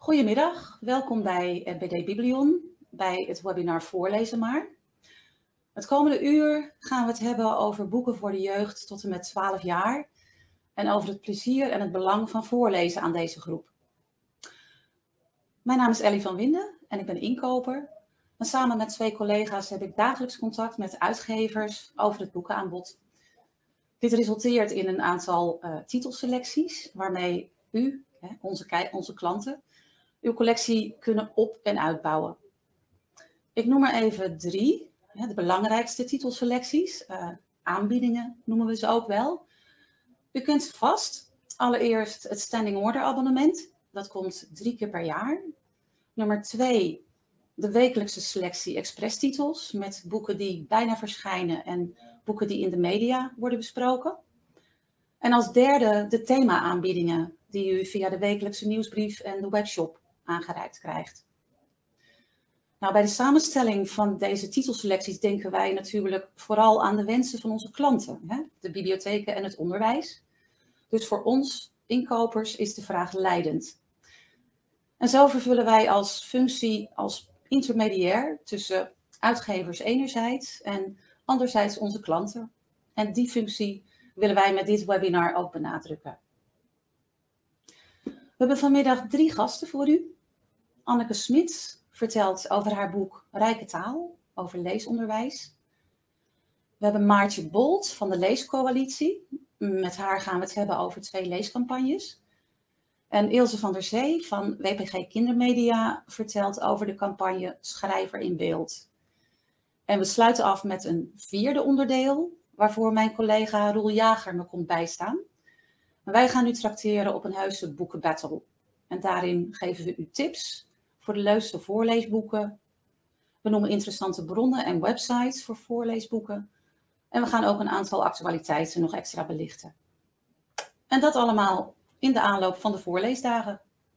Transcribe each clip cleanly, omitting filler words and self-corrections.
Goedemiddag, welkom bij BD Biblion, bij het webinar Voorlezen maar. Het komende uur gaan we het hebben over boeken voor de jeugd tot en met 12 jaar en over het plezier en het belang van voorlezen aan deze groep. Mijn naam is Ellie van Winden en ik ben inkoper. En samen met 2 collega's heb ik dagelijks contact met uitgevers over het boekenaanbod. Dit resulteert in een aantal titelselecties waarmee u, onze klanten, uw collectie kunnen op- en uitbouwen. Ik noem er even 3, de belangrijkste titelselecties. Aanbiedingen noemen we ze ook wel. U kunt vast allereerst het standing order abonnement. Dat komt 3 keer per jaar. Nummer 2, de wekelijkse selectie expresstitels met boeken die bijna verschijnen en boeken die in de media worden besproken. En als derde de thema-aanbiedingen die u via de wekelijkse nieuwsbrief en de webshop aangereikt krijgt. Nou, bij de samenstelling van deze titelselecties denken wij natuurlijk vooral aan de wensen van onze klanten, de bibliotheken en het onderwijs. Dus voor ons inkopers is de vraag leidend. En zo vervullen wij als functie als intermediair tussen uitgevers enerzijds en anderzijds onze klanten. En die functie willen wij met dit webinar ook benadrukken. We hebben vanmiddag 3 gasten voor u. Anneke Smits vertelt over haar boek Rijke Taal, over leesonderwijs. We hebben Maartje Bolt van de Leescoalitie. Met haar gaan we het hebben over 2 leescampagnes. En Ilse van der Zee van WPG Kindermedia vertelt over de campagne Schrijver in Beeld. En we sluiten af met een 4e onderdeel, waarvoor mijn collega Roel Jager me komt bijstaan. En wij gaan u trakteren op een heuse boekenbattle. En daarin geven we u tips voor de leukste voorleesboeken. We noemen interessante bronnen en websites voor voorleesboeken. En we gaan ook een aantal actualiteiten nog extra belichten. En dat allemaal in de aanloop van de voorleesdagen.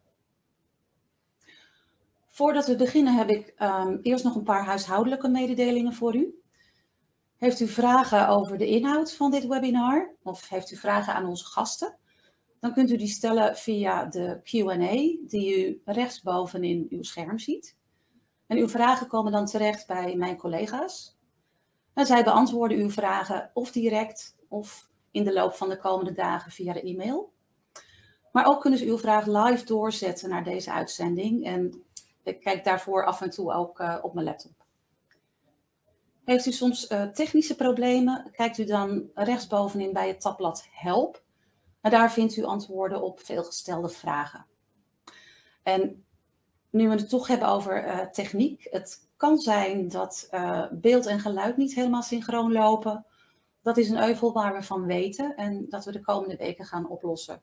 Voordat we beginnen heb ik eerst nog een paar huishoudelijke mededelingen voor u. Heeft u vragen over de inhoud van dit webinar of heeft u vragen aan onze gasten? Dan kunt u die stellen via de Q&A die u rechtsboven in uw scherm ziet. En uw vragen komen dan terecht bij mijn collega's. En zij beantwoorden uw vragen of direct of in de loop van de komende dagen via de e-mail. Maar ook kunnen ze uw vraag live doorzetten naar deze uitzending. En ik kijk daarvoor af en toe ook op mijn laptop. Heeft u soms technische problemen, kijkt u dan rechtsbovenin bij het tabblad Help. En daar vindt u antwoorden op veelgestelde vragen. En nu we het toch hebben over techniek. Het kan zijn dat beeld en geluid niet helemaal synchroon lopen. Dat is een euvel waar we van weten en dat we de komende weken gaan oplossen.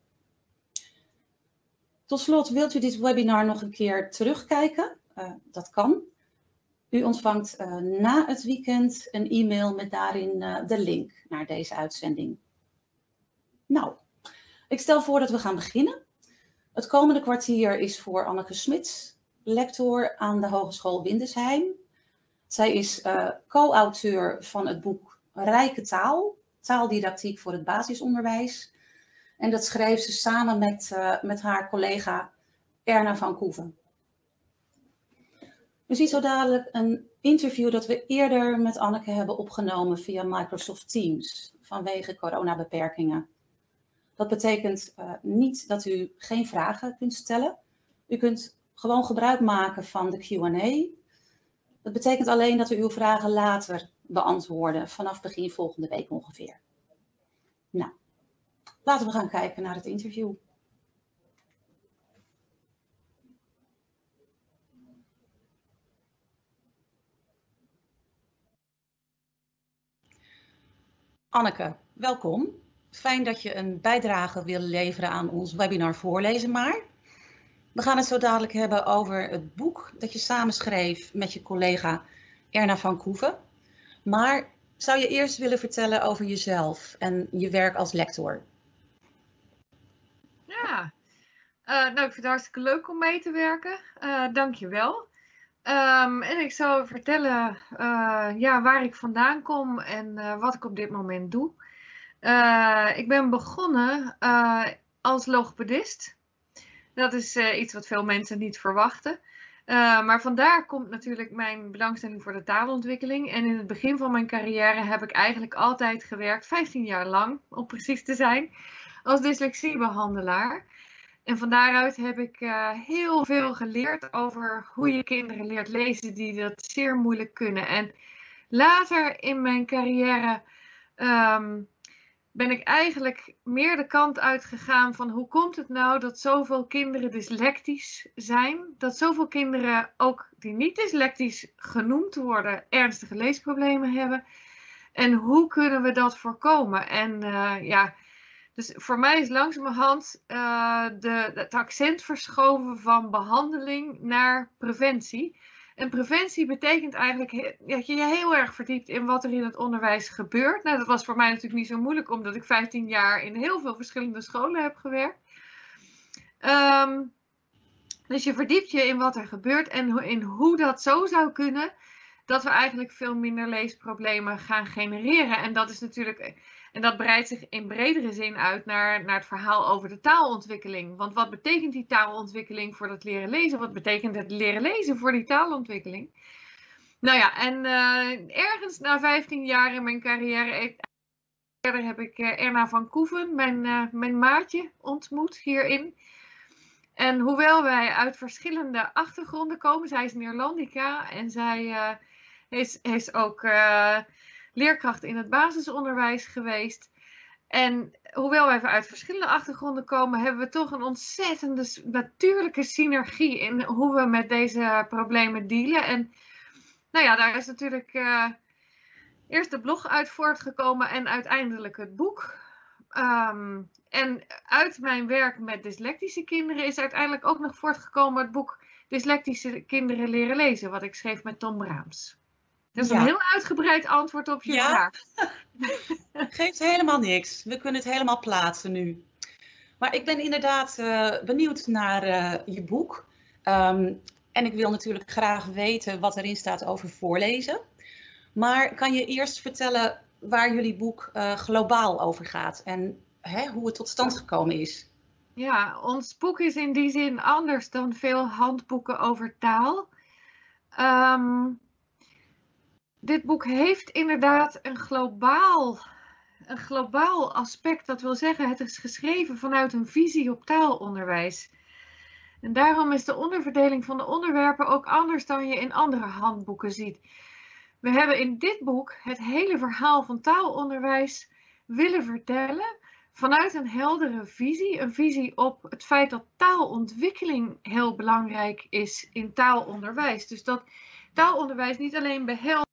Tot slot, wilt u dit webinar nog een keer terugkijken? Dat kan. U ontvangt na het weekend een e-mail met daarin de link naar deze uitzending. Nou, ik stel voor dat we gaan beginnen. Het komende kwartier is voor Anneke Smits, lector aan de Hogeschool Windesheim. Zij is co-auteur van het boek Rijke Taal, taaldidactiek voor het basisonderwijs. En dat schreef ze samen met haar collega Erna van Koeven. U ziet zo dadelijk een interview dat we eerder met Anneke hebben opgenomen via Microsoft Teams vanwege coronabeperkingen. Dat betekent niet dat u geen vragen kunt stellen. U kunt gewoon gebruik maken van de Q&A. Dat betekent alleen dat we uw vragen later beantwoorden, vanaf begin volgende week ongeveer. Nou, laten we gaan kijken naar het interview. Anneke, welkom. Fijn dat je een bijdrage wil leveren aan ons webinar Voorlezen maar. We gaan het zo dadelijk hebben over het boek dat je samenschreef met je collega Erna van Koeven. Maar zou je eerst willen vertellen over jezelf en je werk als lector? Ja, nou ik vind het hartstikke leuk om mee te werken. Dank je wel. En ik zal vertellen waar ik vandaan kom en wat ik op dit moment doe. Ik ben begonnen als logopedist. Dat is iets wat veel mensen niet verwachten. Maar vandaar komt natuurlijk mijn belangstelling voor de taalontwikkeling. En in het begin van mijn carrière heb ik eigenlijk altijd gewerkt, 15 jaar lang om precies te zijn, als dyslexiebehandelaar. En van daaruit heb ik heel veel geleerd over hoe je kinderen leert lezen die dat zeer moeilijk kunnen. En later in mijn carrière ben ik eigenlijk meer de kant uitgegaan van hoe komt het nou dat zoveel kinderen dyslectisch zijn? Dat zoveel kinderen, ook die niet dyslectisch genoemd worden, ernstige leesproblemen hebben. En hoe kunnen we dat voorkomen? En dus voor mij is langzamerhand het accent verschoven van behandeling naar preventie. En preventie betekent eigenlijk dat je je heel erg verdiept in wat er in het onderwijs gebeurt. Nou, dat was voor mij natuurlijk niet zo moeilijk, omdat ik 15 jaar in heel veel verschillende scholen heb gewerkt. Dus je verdiept je in wat er gebeurt en in hoe dat zo zou kunnen dat we eigenlijk veel minder leesproblemen gaan genereren. En dat is natuurlijk, en dat breidt zich in bredere zin uit naar het verhaal over de taalontwikkeling. Want wat betekent die taalontwikkeling voor dat leren lezen? Wat betekent het leren lezen voor die taalontwikkeling? Nou ja, en ergens na 15 jaar in mijn carrière heb ik Erna van Koeven, mijn maatje, ontmoet hierin. En hoewel wij uit verschillende achtergronden komen, zij is Neerlandica en zij is ook leerkracht in het basisonderwijs geweest. En hoewel wij uit verschillende achtergronden komen, hebben we toch een ontzettende natuurlijke synergie in hoe we met deze problemen dealen. En nou ja, daar is natuurlijk eerst de blog uit voortgekomen en uiteindelijk het boek. En uit mijn werk met dyslectische kinderen is uiteindelijk ook nog voortgekomen het boek Dyslectische kinderen leren lezen, wat ik schreef met Tom Braams. Dat is een heel uitgebreid antwoord op je vraag. Geeft helemaal niks. We kunnen het helemaal plaatsen nu. Maar ik ben inderdaad benieuwd naar je boek. En ik wil natuurlijk graag weten wat erin staat over voorlezen. Maar kan je eerst vertellen waar jullie boek globaal over gaat en hoe het tot stand gekomen is? Ja, ons boek is in die zin anders dan veel handboeken over taal. Dit boek heeft inderdaad een globaal aspect. Dat wil zeggen, het is geschreven vanuit een visie op taalonderwijs. En daarom is de onderverdeling van de onderwerpen ook anders dan je in andere handboeken ziet. We hebben in dit boek het hele verhaal van taalonderwijs willen vertellen vanuit een heldere visie. Een visie op het feit dat taalontwikkeling heel belangrijk is in taalonderwijs. Dus dat taalonderwijs niet alleen behelst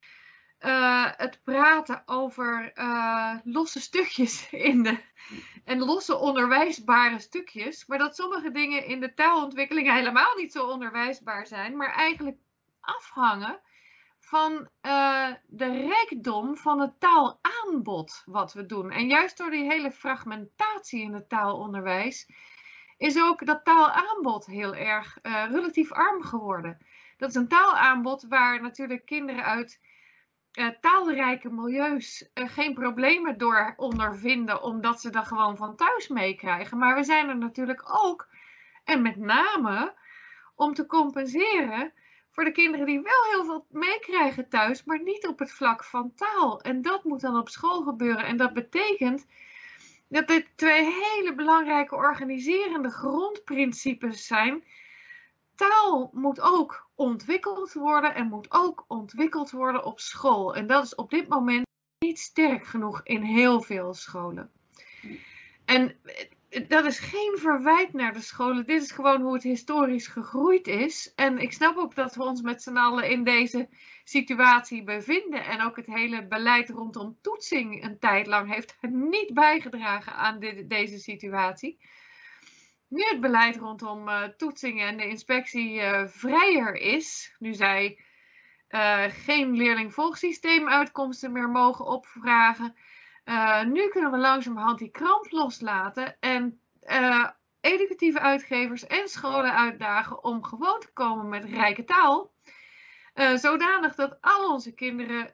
het praten over losse stukjes en losse onderwijsbare stukjes, maar dat sommige dingen in de taalontwikkeling helemaal niet zo onderwijsbaar zijn, maar eigenlijk afhangen van de rijkdom van het taalaanbod wat we doen. En juist door die hele fragmentatie in het taalonderwijs is ook dat taalaanbod heel erg relatief arm geworden. Dat is een taalaanbod waar natuurlijk kinderen uit taalrijke milieus geen problemen door ondervinden, omdat ze dat gewoon van thuis meekrijgen. Maar we zijn er natuurlijk ook, en met name, om te compenseren voor de kinderen die wel heel veel meekrijgen thuis, maar niet op het vlak van taal. En dat moet dan op school gebeuren. En dat betekent dat dit twee hele belangrijke organiserende grondprincipes zijn. Taal moet ook ontwikkeld worden en moet ook ontwikkeld worden op school. En dat is op dit moment niet sterk genoeg in heel veel scholen. En dat is geen verwijt naar de scholen. Dit is gewoon hoe het historisch gegroeid is. En ik snap ook dat we ons met z'n allen in deze situatie bevinden. En ook het hele beleid rondom toetsing een tijd lang heeft niet bijgedragen aan deze situatie. Nu het beleid rondom toetsingen en de inspectie vrijer is, nu zij geen leerling-volgsysteemuitkomsten meer mogen opvragen, nu kunnen we langzamerhand die kramp loslaten en educatieve uitgevers en scholen uitdagen om gewoon te komen met rijke taal. Zodanig dat al onze kinderen,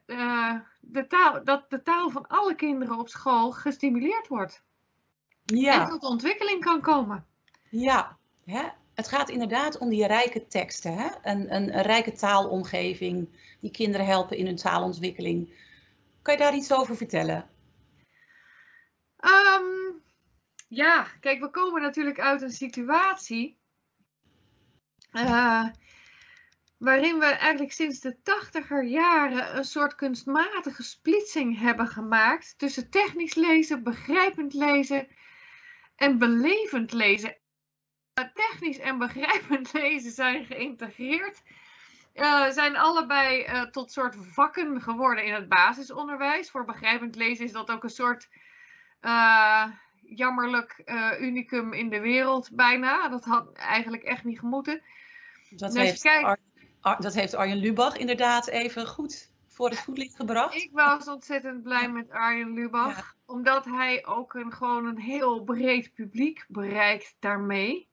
de taal van alle kinderen op school gestimuleerd wordt. Ja. En tot ontwikkeling kan komen. Ja, hè, het gaat inderdaad om die rijke teksten. Hè? Een rijke taalomgeving die kinderen helpen in hun taalontwikkeling. Kan je daar iets over vertellen? Ja, kijk, we komen natuurlijk uit een situatie waarin we eigenlijk sinds de 80er jaren een soort kunstmatige splitsing hebben gemaakt tussen technisch lezen, begrijpend lezen en belevend lezen. Technisch en begrijpend lezen zijn geïntegreerd. Zijn allebei tot soort vakken geworden in het basisonderwijs. Voor begrijpend lezen is dat ook een soort jammerlijk unicum in de wereld bijna. Dat had eigenlijk echt niet gemoeten. Dat heeft Arjen Lubach inderdaad even goed voor het voetlicht gebracht. Ik was ontzettend blij met Arjen Lubach. Ja. Omdat hij ook gewoon een heel breed publiek bereikt daarmee.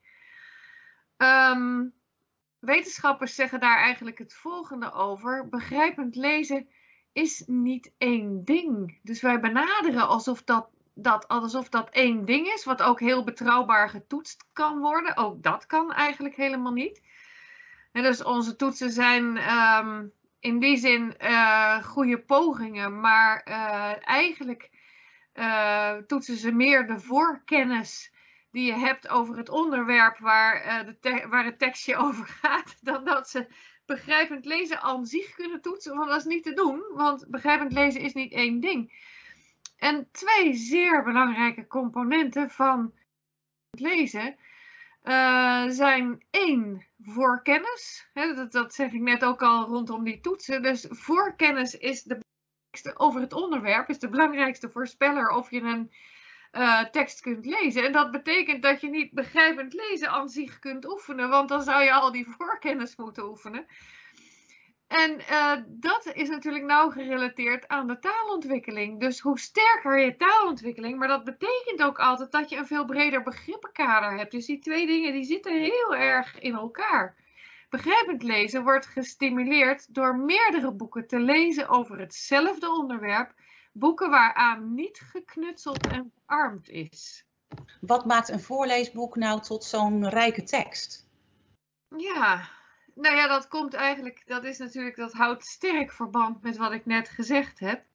Wetenschappers zeggen daar eigenlijk het volgende over. Begrijpend lezen is niet één ding. Dus wij benaderen alsof dat één ding is, wat ook heel betrouwbaar getoetst kan worden. Ook dat kan eigenlijk helemaal niet. En dus onze toetsen zijn in die zin goede pogingen, maar eigenlijk toetsen ze meer de voorkennis die je hebt over het onderwerp waar het tekstje over gaat, dan dat ze begrijpend lezen aan zich kunnen toetsen. Want dat is niet te doen, want begrijpend lezen is niet één ding. En twee zeer belangrijke componenten van het lezen zijn één, voorkennis. Dat zeg ik net ook al rondom die toetsen. Dus voorkennis is de belangrijkste over het onderwerp, is de belangrijkste voorspeller of je een tekst kunt lezen. En dat betekent dat je niet begrijpend lezen aan zich kunt oefenen, want dan zou je al die voorkennis moeten oefenen. En dat is natuurlijk nauw gerelateerd aan de taalontwikkeling. Dus hoe sterker je taalontwikkeling, maar dat betekent ook altijd dat je een veel breder begrippenkader hebt. Dus die twee dingen die zitten heel erg in elkaar. Begrijpend lezen wordt gestimuleerd door meerdere boeken te lezen over hetzelfde onderwerp. Boeken waaraan niet geknutseld en verarmd is. Wat maakt een voorleesboek nou tot zo'n rijke tekst? Ja, nou ja, dat houdt sterk verband met wat ik net gezegd heb.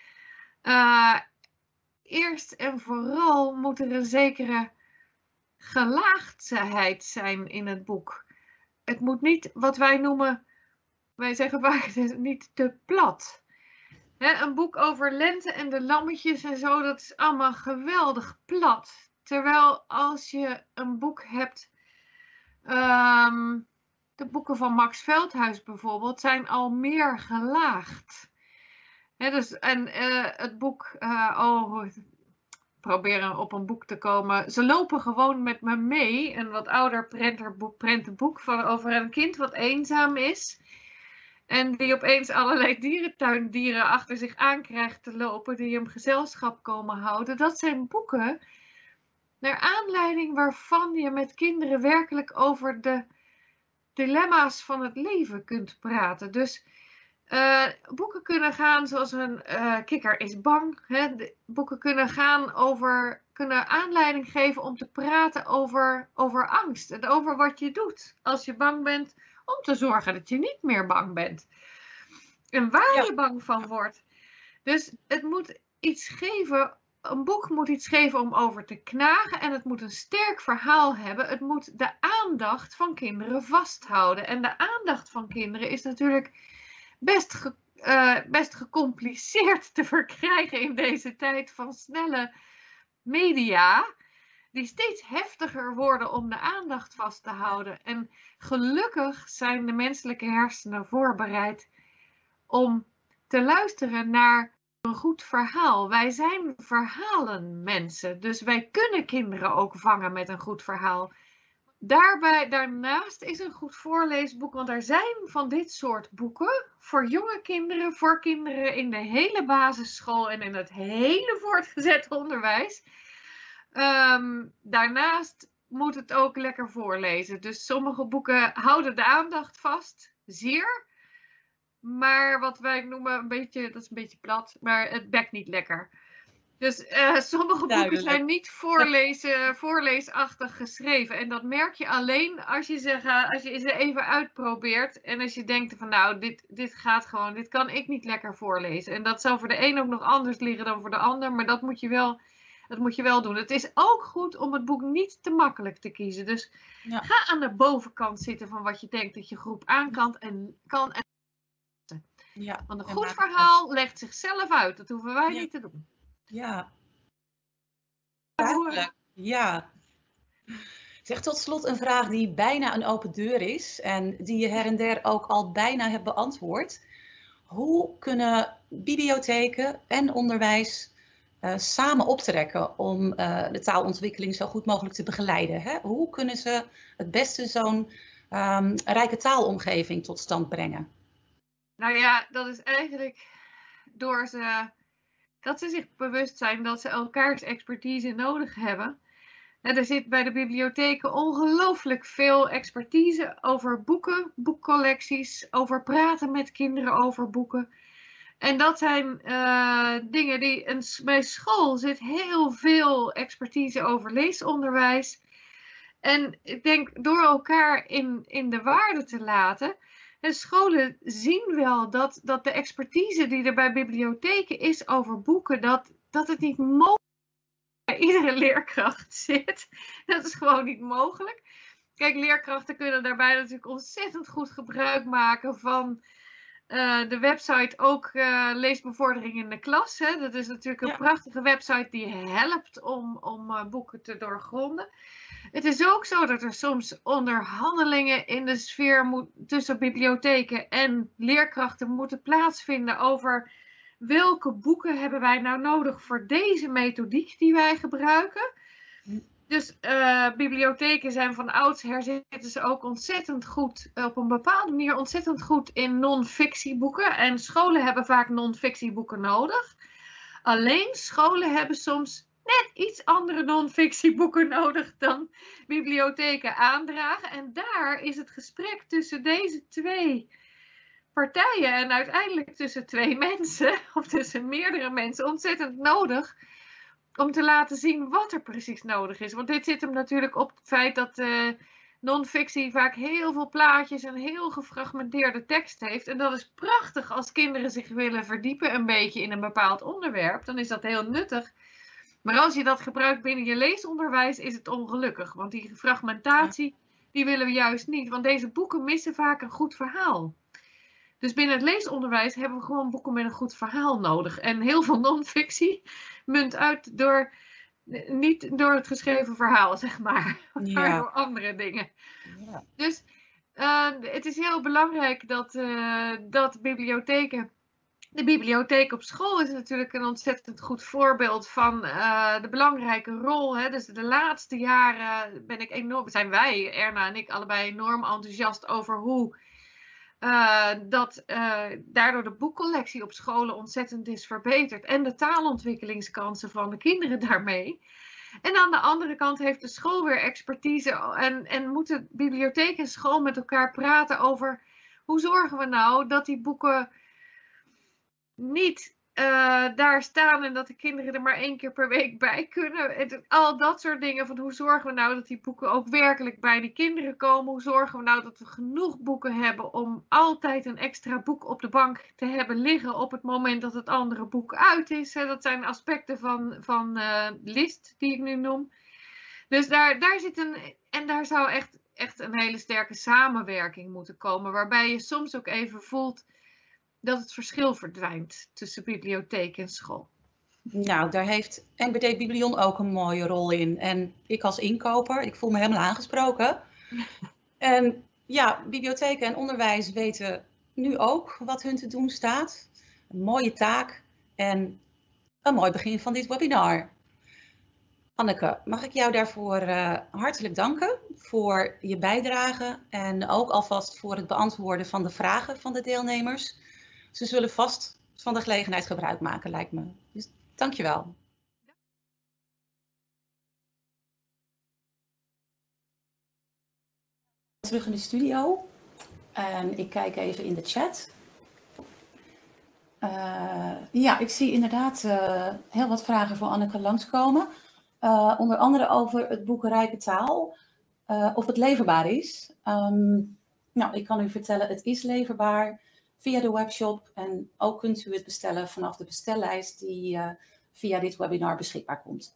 Eerst en vooral moet er een zekere gelaagdheid zijn in het boek. Het moet niet, wat wij zeggen vaak, het is niet te plat. Een boek over Lente en de lammetjes en zo, dat is allemaal geweldig plat. Terwijl als je een boek hebt, de boeken van Max Veldhuis bijvoorbeeld, zijn al meer gelaagd. Het boek, proberen op een boek te komen. Ze lopen gewoon met me mee. Een wat ouder prentenboek over een kind wat eenzaam is. En die opeens allerlei dierentuindieren achter zich aan krijgt te lopen. Die hem gezelschap komen houden. Dat zijn boeken naar aanleiding waarvan je met kinderen werkelijk over de dilemma's van het leven kunt praten. Dus boeken kunnen gaan zoals een kikker is bang. Boeken kunnen aanleiding geven om te praten over angst. En over wat je doet als je bang bent. Om te zorgen dat je niet meer bang bent. En waar je bang van wordt. Dus het moet iets geven. Een boek moet iets geven om over te knagen. En het moet een sterk verhaal hebben. Het moet de aandacht van kinderen vasthouden. En de aandacht van kinderen is natuurlijk best gecompliceerd te verkrijgen in deze tijd van snelle media. Die steeds heftiger worden om de aandacht vast te houden. En gelukkig zijn de menselijke hersenen voorbereid om te luisteren naar een goed verhaal. Wij zijn verhalenmensen, dus wij kunnen kinderen ook vangen met een goed verhaal. Daarnaast is een goed voorleesboek, want er zijn van dit soort boeken voor jonge kinderen, voor kinderen in de hele basisschool en in het hele voortgezet onderwijs. Daarnaast moet het ook lekker voorlezen. Dus sommige boeken houden de aandacht vast, zeer. Maar wat wij noemen dat is een beetje plat, maar het bekt niet lekker. Dus sommige boeken zijn niet voorleesachtig geschreven. En dat merk je alleen als je ze even uitprobeert. En als je denkt van nou, dit gaat gewoon, dit kan ik niet lekker voorlezen. En dat zal voor de een ook nog anders liggen dan voor de ander. Maar dat moet je wel doen. Het is ook goed om het boek niet te makkelijk te kiezen. Dus ga aan de bovenkant zitten van wat je denkt dat je groep aan kan. Want een goed verhaal legt zichzelf uit. Dat hoeven wij niet te doen. Ja. Duidelijk. Ja. Zeg tot slot een vraag die bijna een open deur is en die je her en der ook al bijna hebt beantwoord. Hoe kunnen bibliotheken en onderwijs samen optrekken om de taalontwikkeling zo goed mogelijk te begeleiden? Hè? Hoe kunnen ze het beste zo'n rijke taalomgeving tot stand brengen? Nou ja, dat is eigenlijk dat ze zich bewust zijn dat ze elkaars expertise nodig hebben. En er zit bij de bibliotheken ongelooflijk veel expertise over boeken, boekcollecties, over praten met kinderen over boeken. En dat zijn dingen die bij school zit heel veel expertise over leesonderwijs. En ik denk door elkaar in de waarde te laten. En scholen zien wel dat de expertise die er bij bibliotheken is over boeken, dat het niet mogelijk bij iedere leerkracht zit. Dat is gewoon niet mogelijk. Kijk, leerkrachten kunnen daarbij natuurlijk ontzettend goed gebruik maken van de website ook leesbevordering in de klas. Hè. Dat is natuurlijk een prachtige website die helpt om boeken te doorgronden. Het is ook zo dat er soms onderhandelingen in de sfeer tussen bibliotheken en leerkrachten moeten plaatsvinden over welke boeken hebben wij nou nodig voor deze methodiek die wij gebruiken. Dus bibliotheken zijn van oudsher zitten ze ook ontzettend goed, op een bepaalde manier ontzettend goed in non-fictieboeken. En scholen hebben vaak non-fictieboeken nodig. Alleen scholen hebben soms net iets andere non-fictieboeken nodig dan bibliotheken aandragen. En daar is het gesprek tussen deze twee partijen en uiteindelijk tussen twee mensen of tussen meerdere mensen ontzettend nodig om te laten zien wat er precies nodig is. Want dit zit hem natuurlijk op het feit dat non-fictie vaak heel veel plaatjes en heel gefragmenteerde tekst heeft. En dat is prachtig als kinderen zich willen verdiepen een beetje in een bepaald onderwerp. Dan is dat heel nuttig. Maar als je dat gebruikt binnen je leesonderwijs is het ongelukkig. Want die fragmentatie, die willen we juist niet. Want deze boeken missen vaak een goed verhaal. Dus binnen het leesonderwijs hebben we gewoon boeken met een goed verhaal nodig. En heel veel non-fictie munt uit niet door het geschreven verhaal, zeg maar. Maar door andere dingen. Ja. Dus het is heel belangrijk dat bibliotheken... De bibliotheek op school is natuurlijk een ontzettend goed voorbeeld van de belangrijke rol. Hè. Dus de laatste jaren zijn wij, Erna en ik, allebei enorm enthousiast over hoe daardoor de boekcollectie op scholen ontzettend is verbeterd. En de taalontwikkelingskansen van de kinderen daarmee. En aan de andere kant heeft de school weer expertise en moeten bibliotheek en school met elkaar praten over hoe zorgen we nou dat die boeken niet daar staan en dat de kinderen er maar 1 keer per week bij kunnen. Al dat soort dingen van hoe zorgen we nou dat die boeken ook werkelijk bij die kinderen komen. Hoe zorgen we nou dat we genoeg boeken hebben om altijd een extra boek op de bank te hebben liggen op het moment dat het andere boek uit is. Dat zijn aspecten van list die ik nu noem. Dus daar zit daar zou echt een hele sterke samenwerking moeten komen. Waarbij je soms ook even voelt dat het verschil verdwijnt tussen bibliotheek en school. Nou, daar heeft NBD Biblion ook een mooie rol in. En ik als inkoper, ik voel me helemaal aangesproken. En ja, bibliotheken en onderwijs weten nu ook wat hun te doen staat. Een mooie taak en een mooi begin van dit webinar. Anneke, mag ik jou daarvoor hartelijk danken voor je bijdrage en ook alvast voor het beantwoorden van de vragen van de deelnemers. Ze zullen vast van de gelegenheid gebruik maken, lijkt me. Dus dankjewel. Terug in de studio. En ik kijk even in de chat. Ja, ik zie inderdaad heel wat vragen voor Anneke langskomen. Onder andere over het boek Rijke Taal, of het leverbaar is. Nou, ik kan u vertellen, het is leverbaar via de webshop. En ook kunt u het bestellen vanaf de bestellijst die via dit webinar beschikbaar komt.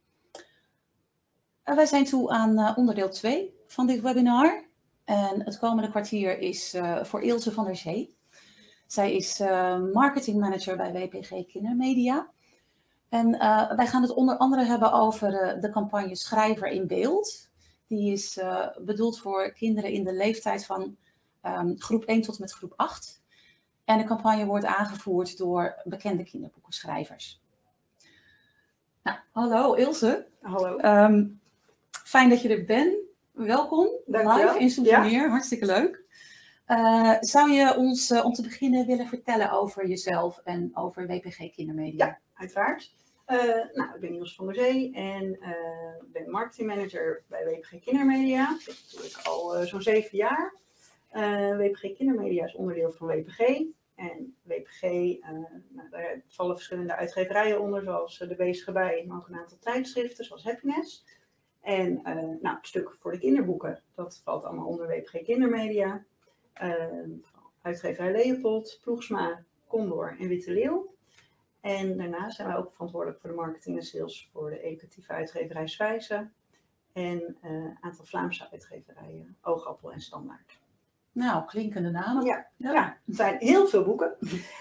Wij zijn toe aan onderdeel 2 van dit webinar. En het komende kwartier is voor Ilse van der Zee. Zij is marketingmanager bij WPG Kindermedia. En wij gaan het onder andere hebben over de campagne Schrijver in Beeld. Die is bedoeld voor kinderen in de leeftijd van groep 1 tot met groep 8. En de campagne wordt aangevoerd door bekende kinderboekenschrijvers. Nou, hallo Ilse. Hallo. Fijn dat je er bent. Welkom. Dankjewel. Live in Soetermeer. Ja. Hartstikke leuk. Zou je ons om te beginnen willen vertellen over jezelf en over WPG Kindermedia? Ja, uiteraard. Ik ben Ilse van der Zee en ben marketingmanager bij WPG Kindermedia. Dat doe ik al zo'n 7 jaar. WPG Kindermedia is onderdeel van WPG. En WPG, daar vallen verschillende uitgeverijen onder, zoals De Bezige Bij, maar ook een aantal tijdschriften, zoals Happiness. En het stuk voor de kinderboeken, dat valt allemaal onder WPG Kindermedia. Uitgeverij Leopold, Ploegsma, Condor en Witte Leeuw. En daarnaast zijn wij ook verantwoordelijk voor de marketing en sales voor de educatieve uitgeverij Zwijze. En een aantal Vlaamse uitgeverijen, Oogappel en Standaard. Nou, klinkende namen. Ja, het zijn heel veel boeken.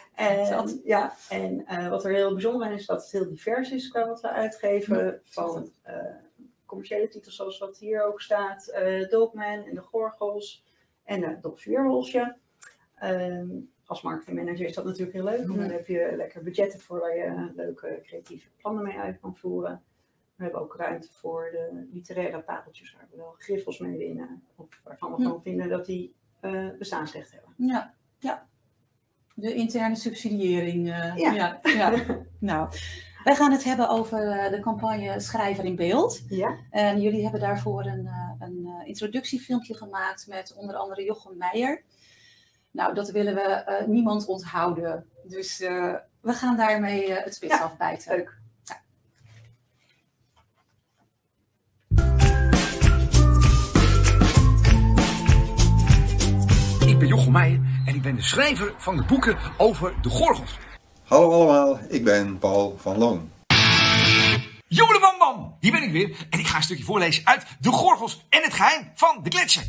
En wat er heel bijzonder aan is, dat het heel divers is qua wat we uitgeven. Ja, van commerciële titels zoals wat hier ook staat. Dogman en de Gorgels en Dop Vuurwolfje. Als marketingmanager is dat natuurlijk heel leuk. Want dan heb je lekker budgetten voor waar je leuke creatieve plannen mee uit kan voeren. We hebben ook ruimte voor de literaire pareltjes waar we wel griffels mee winnen. Of waarvan we gewoon vinden dat die bestaansrecht hebben. Ja. De interne subsidiëring. Nou, wij gaan het hebben over de campagne Schrijver in Beeld. Ja. En jullie hebben daarvoor een introductiefilmpje gemaakt met onder andere Jochem Meijer. Nou, dat willen we niemand onthouden. Dus we gaan daarmee het spits afbijten. Leuk. Ik ben Jochem Meijer en ik ben de schrijver van de boeken over de Gorgels. Hallo allemaal, ik ben Paul van Loon. Jodelebambam, hier ben ik weer en ik ga een stukje voorlezen uit De Gorgels en het geheim van de gletsjer.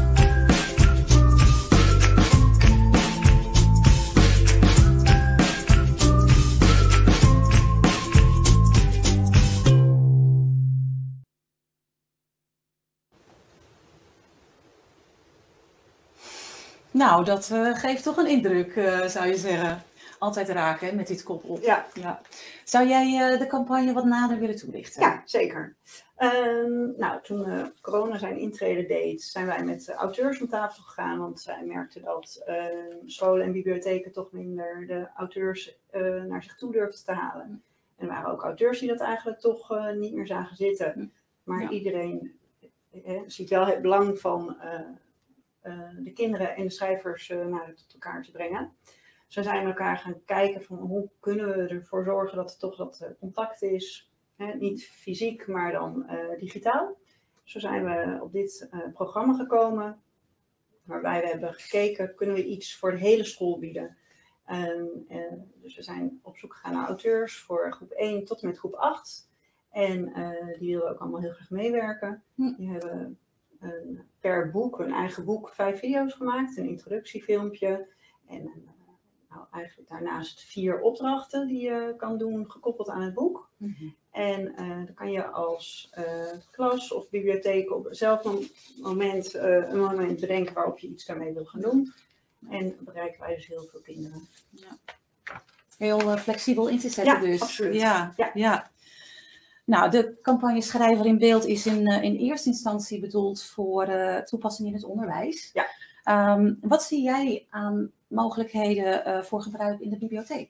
Nou, dat geeft toch een indruk, zou je zeggen. Altijd raken met dit koppel. Ja. Zou jij de campagne wat nader willen toelichten? Ja, zeker. Toen corona zijn intrede deed, zijn wij met auteurs om tafel gegaan. Want zij merkten dat scholen en bibliotheken toch minder de auteurs naar zich toe durfden te halen. En er waren ook auteurs die dat eigenlijk toch niet meer zagen zitten. Maar iedereen ziet wel het belang van de kinderen en de schrijvers tot elkaar te brengen. Dus we zijn elkaar gaan kijken van hoe kunnen we ervoor zorgen dat er toch dat contact is. Niet fysiek, maar dan digitaal. Zo zijn we op dit programma gekomen. Waarbij we hebben gekeken, kunnen we iets voor de hele school bieden. Dus we zijn op zoek gegaan naar auteurs voor groep 1 tot en met groep 8. En die wilden ook allemaal heel graag meewerken. Die hebben per boek, een eigen boek, 5 video's gemaakt. Een introductiefilmpje. En eigenlijk daarnaast 4 opdrachten die je kan doen, gekoppeld aan het boek. En dan kan je als klas of bibliotheek op zelf een moment bedenken waarop je iets daarmee wil gaan doen. En bereiken wij dus heel veel kinderen. Ja. Heel flexibel in te zetten dus. Absoluut. Ja. Nou, de campagne Schrijver in Beeld is in eerste instantie bedoeld voor toepassing in het onderwijs. Ja. Wat zie jij aan mogelijkheden voor gebruik in de bibliotheek?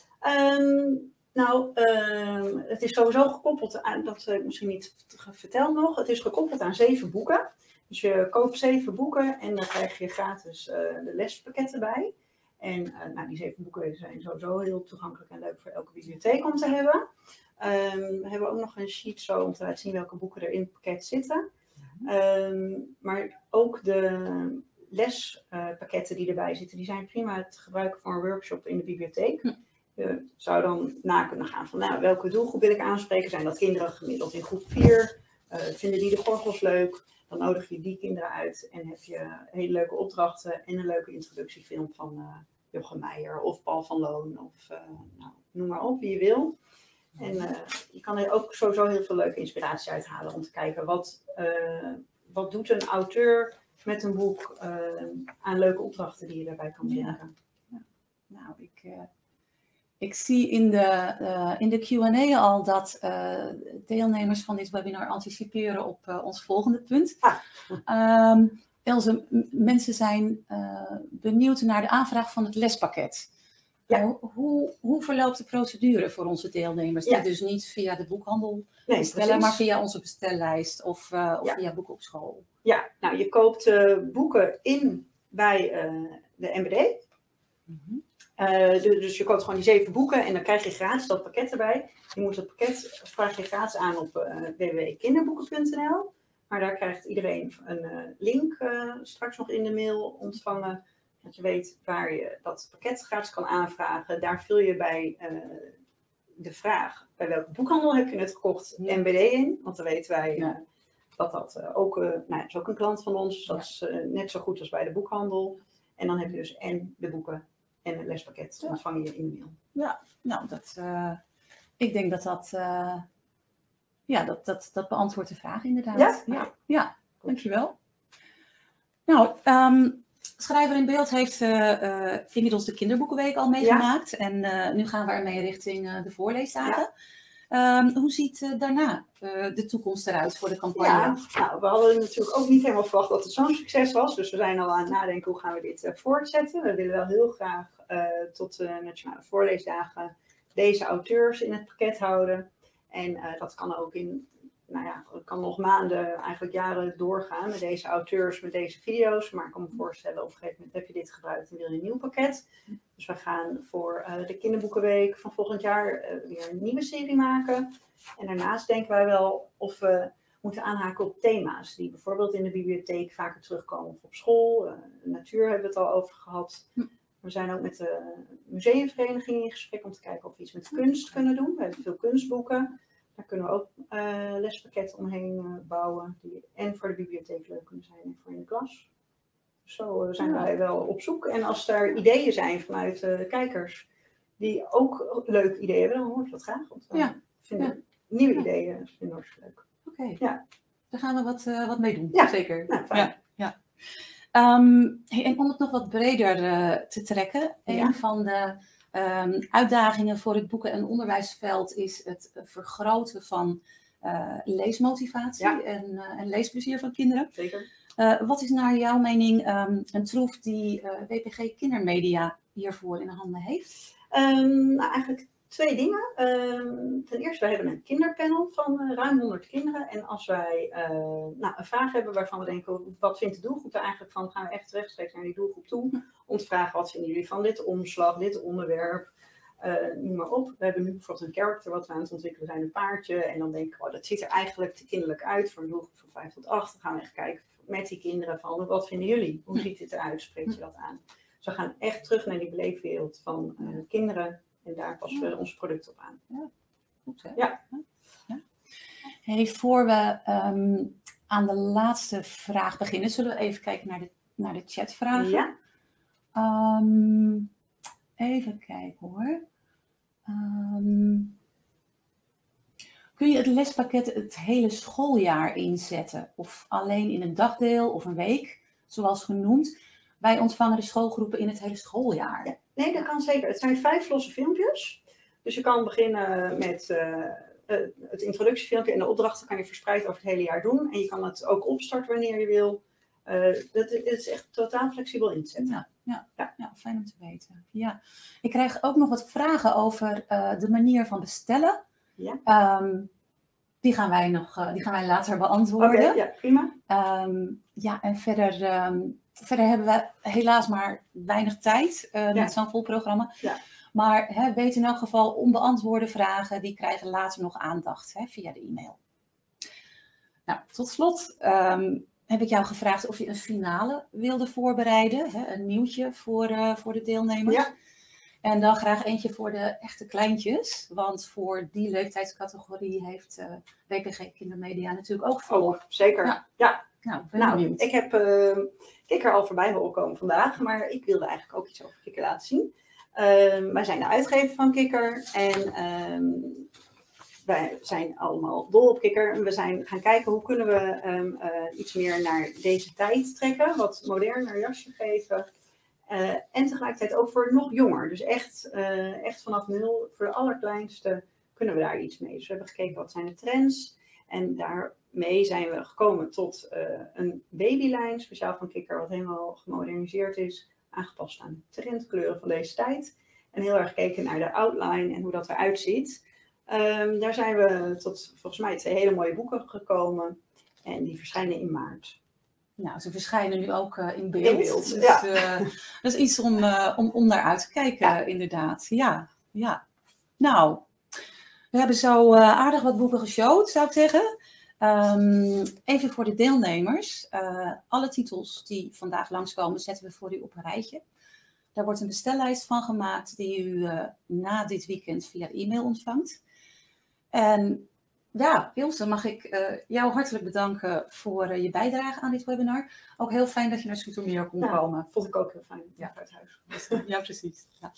Het is sowieso gekoppeld aan, dat ik misschien niet vertel nog, het is gekoppeld aan 7 boeken. Dus je koopt 7 boeken en dan krijg je gratis de lespakketten bij. En nou, die 7 boeken zijn sowieso heel toegankelijk en leuk voor elke bibliotheek om te hebben. We hebben ook nog een sheet zo om te laten zien welke boeken er in het pakket zitten. Maar ook de lespakketten die erbij zitten, die zijn prima te gebruiken voor een workshop in de bibliotheek. Je zou dan na kunnen gaan van, nou, welke doelgroep wil ik aanspreken? Zijn dat kinderen gemiddeld in groep 4? Vinden die de gorgels leuk? Dan nodig je die kinderen uit en heb je hele leuke opdrachten en een leuke introductiefilm van Jochem Meijer of Paul van Loon of nou, noem maar op wie je wil. En je kan er ook sowieso heel veel leuke inspiratie uithalen om te kijken wat doet een auteur met een boek aan leuke opdrachten die je daarbij kan vinden. Ja. Nou, ik zie in de Q&A al dat deelnemers van dit webinar anticiperen op ons volgende punt. Else, mensen zijn benieuwd naar de aanvraag van het lespakket. Ja. Hoe verloopt de procedure voor onze deelnemers? Die dus niet via de boekhandel bestellen, maar via onze bestellijst of via Boeken op School? Ja, nou je koopt boeken in bij de MBD. Dus je koopt gewoon die 7 boeken en dan krijg je gratis dat pakket erbij. Je moet dat pakket vraag je gratis aan op www.kinderboeken.nl. Maar daar krijgt iedereen een link straks nog in de mail ontvangen. Dat je weet waar je dat pakket gratis kan aanvragen. Daar vul je bij de vraag bij welke boekhandel heb je het gekocht MBD in. Want dan weten wij dat ook, nou, is ook een klant van ons. Dus dat is net zo goed als bij de boekhandel. En dan heb je dus en de boeken en het lespakket ontvang je in de mail. Ja, nou, ik denk dat beantwoordt de vraag inderdaad. Ja, dankjewel. Nou, Schrijver in Beeld heeft inmiddels de Kinderboekenweek al meegemaakt. En nu gaan we ermee richting de voorleesdagen. Hoe ziet daarna de toekomst eruit voor de campagne? Ja, nou, we hadden natuurlijk ook niet helemaal verwacht dat het zo'n succes was. Dus we zijn al aan het nadenken hoe gaan we dit voortzetten. We willen wel heel graag tot de Nationale Voorleesdagen deze auteurs in het pakket houden. En dat kan ook het kan nog maanden, eigenlijk jaren doorgaan met deze auteurs, met deze video's. Maar ik kan me voorstellen, op een gegeven moment heb je dit gebruikt en wil je een nieuw pakket. Dus we gaan voor de Kinderboekenweek van volgend jaar weer een nieuwe serie maken. En daarnaast denken wij wel of we moeten aanhaken op thema's die bijvoorbeeld in de bibliotheek vaker terugkomen of op school. Natuur hebben we het al over gehad. We zijn ook met de museumvereniging in gesprek om te kijken of we iets met kunst kunnen doen. We hebben veel kunstboeken. Daar kunnen we ook lespakketten omheen bouwen. Die en voor de bibliotheek leuk kunnen zijn en voor in de klas. Zo zijn wij wel op zoek. En als er ideeën zijn vanuit kijkers die ook leuke ideeën hebben, dan hoor ik dat graag. Want vinden nieuwe ideeën vinden we leuk. Oké. Ja. Daar gaan we wat mee doen. Ja. Zeker. Nou, fijn. Ja. En om het nog wat breder te trekken, een van de uitdagingen voor het boeken- en onderwijsveld is het vergroten van leesmotivatie en leesplezier van kinderen. Zeker. Wat is naar jouw mening een troef die WPG Kindermedia hiervoor in handen heeft? Nou, eigenlijk 2 dingen. Ten eerste, we hebben een kinderpanel van ruim 100 kinderen. En als wij een vraag hebben waarvan we denken, wat vindt de doelgroep er eigenlijk van, gaan we echt rechtstreeks naar die doelgroep toe. Om te vragen, wat vinden jullie van dit omslag, dit onderwerp, noem maar op. We hebben nu bijvoorbeeld een character wat we aan het ontwikkelen zijn, een paardje. En dan denk ik, dat ziet er eigenlijk te kinderlijk uit voor een doelgroep van 5 tot 8. Dan gaan we echt kijken met die kinderen van, wat vinden jullie? Hoe ziet dit eruit? Spreekt je dat aan? Dus we gaan echt terug naar die beleefwereld van kinderen. En daar passen we ons product op aan. Ja, goed hè? Ja. Hey, voor we aan de laatste vraag beginnen, zullen we even kijken naar de chatvragen. Ja. Even kijken hoor. Kun je het lespakket het hele schooljaar inzetten? Of alleen in een dagdeel of een week, zoals genoemd? Wij ontvangen de schoolgroepen in het hele schooljaar. Ja. Nee, dat kan zeker. Het zijn 5 losse filmpjes. Dus je kan beginnen met het introductiefilmpje en de opdrachten kan je verspreid over het hele jaar doen. En je kan het ook opstarten wanneer je wil. Het is echt totaal flexibel in te zetten. Ja, fijn om te weten. Ja. Ik krijg ook nog wat vragen over de manier van bestellen. Ja. Die gaan wij later beantwoorden. Oké, ja, prima. En verder verder hebben we helaas maar weinig tijd met zo'n vol programma. Ja. Maar weet in elk geval, onbeantwoorde vragen, die krijgen later nog aandacht via de e-mail. Nou, tot slot heb ik jou gevraagd of je een finale wilde voorbereiden. Een nieuwtje voor de deelnemers. Ja. En dan graag eentje voor de echte kleintjes. Want voor die leeftijdscategorie heeft WPG Kindermedia natuurlijk ook volop. Oh, zeker. Ja. Nou, ik heb Kikker al voorbij horen komen vandaag. Maar ik wilde eigenlijk ook iets over Kikker laten zien. Wij zijn de uitgever van Kikker. En wij zijn allemaal dol op Kikker. En we zijn gaan kijken hoe kunnen we iets meer naar deze tijd trekken. Wat moderner jasje geven. En tegelijkertijd ook voor nog jonger. Dus echt vanaf 0, voor de allerkleinste kunnen we daar iets mee. Dus we hebben gekeken wat zijn de trends. En daarmee zijn we gekomen tot een babylijn, speciaal van Kikker, wat helemaal gemoderniseerd is. Aangepast aan de trendkleuren van deze tijd. En heel erg gekeken naar de outline en hoe dat eruit ziet. Daar zijn we tot volgens mij 2 hele mooie boeken gekomen. En die verschijnen in maart. Nou, ze verschijnen nu ook in beeld. In beeld, dus, dat is iets om naar uit te kijken, inderdaad. Ja. Nou, we hebben zo aardig wat boeken geshowd, zou ik zeggen. Even voor de deelnemers. Alle titels die vandaag langskomen, zetten we voor u op een rijtje. Daar wordt een bestellijst van gemaakt die u na dit weekend via de e-mail ontvangt. En ja, Ilse, mag ik jou hartelijk bedanken voor je bijdrage aan dit webinar. Ook heel fijn dat je naar Zoetermeer kon komen. Vond ik ook heel fijn. Ja, uit huis. Ja, precies. Ja.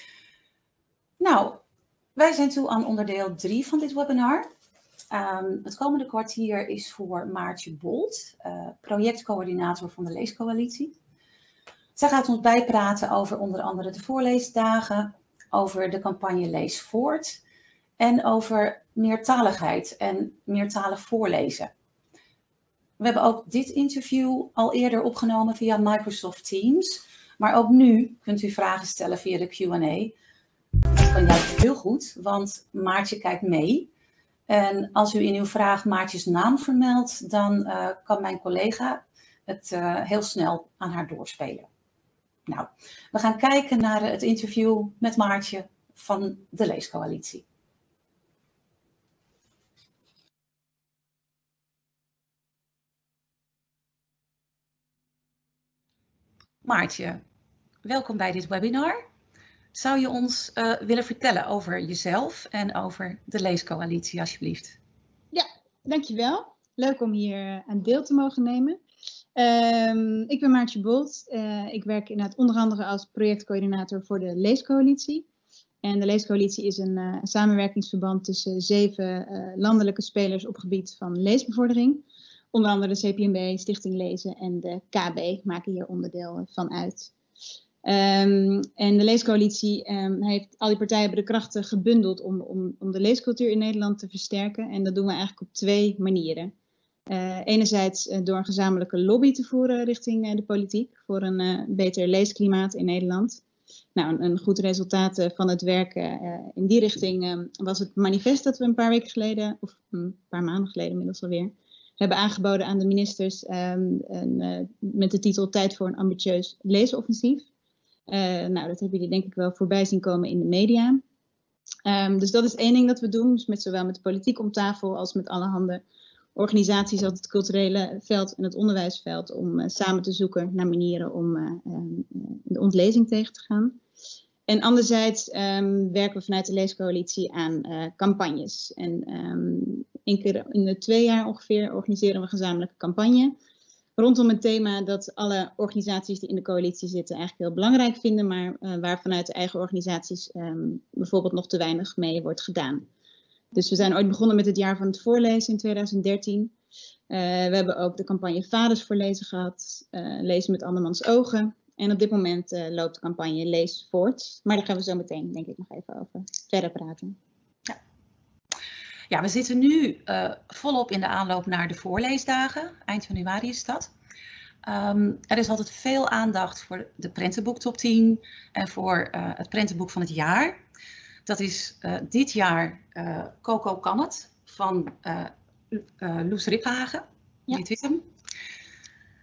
Nou, wij zijn toe aan onderdeel 3 van dit webinar. Het komende kwartier is voor Maartje Bolt, projectcoördinator van de Leescoalitie. Zij gaat ons bijpraten over onder andere de voorleesdagen, over de campagne Lees Voort en over meertaligheid en meertalig voorlezen. We hebben ook dit interview al eerder opgenomen via Microsoft Teams, maar ook nu kunt u vragen stellen via de Q&A. Dat kan juist heel goed, want Maartje kijkt mee. En als u in uw vraag Maartjes naam vermeldt, dan kan mijn collega het heel snel aan haar doorspelen. Nou, we gaan kijken naar het interview met Maartje van de Leescoalitie. Maartje, welkom bij dit webinar. Zou je ons willen vertellen over jezelf en over de Leescoalitie, alsjeblieft? Ja, dankjewel. Leuk om hier aan deel te mogen nemen. Ik ben Maartje Bolt. Ik werk inderdaad onder andere als projectcoördinator voor de Leescoalitie. En de Leescoalitie is een samenwerkingsverband tussen 7 landelijke spelers op gebied van leesbevordering. Onder andere de CPNB, Stichting Lezen en de KB maken hier onderdeel van uit. En de Leescoalitie heeft al die partijen hebben de krachten gebundeld om de leescultuur in Nederland te versterken. En dat doen we eigenlijk op 2 manieren. Enerzijds door een gezamenlijke lobby te voeren richting de politiek voor een beter leesklimaat in Nederland. Nou, een goed resultaat van het werken in die richting was het manifest dat we een paar weken geleden, of een paar maanden geleden inmiddels alweer, hebben aangeboden aan de ministers met de titel Tijd voor een ambitieus leesoffensief. Nou, dat hebben jullie denk ik wel voorbij zien komen in de media. Dus dat is één ding dat we doen, dus zowel met de politiek om tafel als met allerhande organisaties uit het culturele veld en het onderwijsveld om samen te zoeken naar manieren om de ontlezing tegen te gaan. En anderzijds werken we vanuit de Leescoalitie aan campagnes. En 1 keer in de 2 jaar ongeveer organiseren we een gezamenlijke campagne rondom een thema dat alle organisaties die in de coalitie zitten eigenlijk heel belangrijk vinden, maar waar vanuit de eigen organisaties bijvoorbeeld nog te weinig mee wordt gedaan. Dus we zijn ooit begonnen met het jaar van het voorlezen in 2013. We hebben ook de campagne Vaders voor Lezen gehad, Lezen met andermans ogen. En op dit moment loopt de campagne Lees Voort. Maar daar gaan we zo meteen denk ik nog even over verder praten. Ja, we zitten nu volop in de aanloop naar de voorleesdagen. Eind januari is dat. Er is altijd veel aandacht voor de prentenboek top 10 en voor het prentenboek van het jaar. Dat is dit jaar Coco kan het van Loes Riphagen. Ja. Weet hem.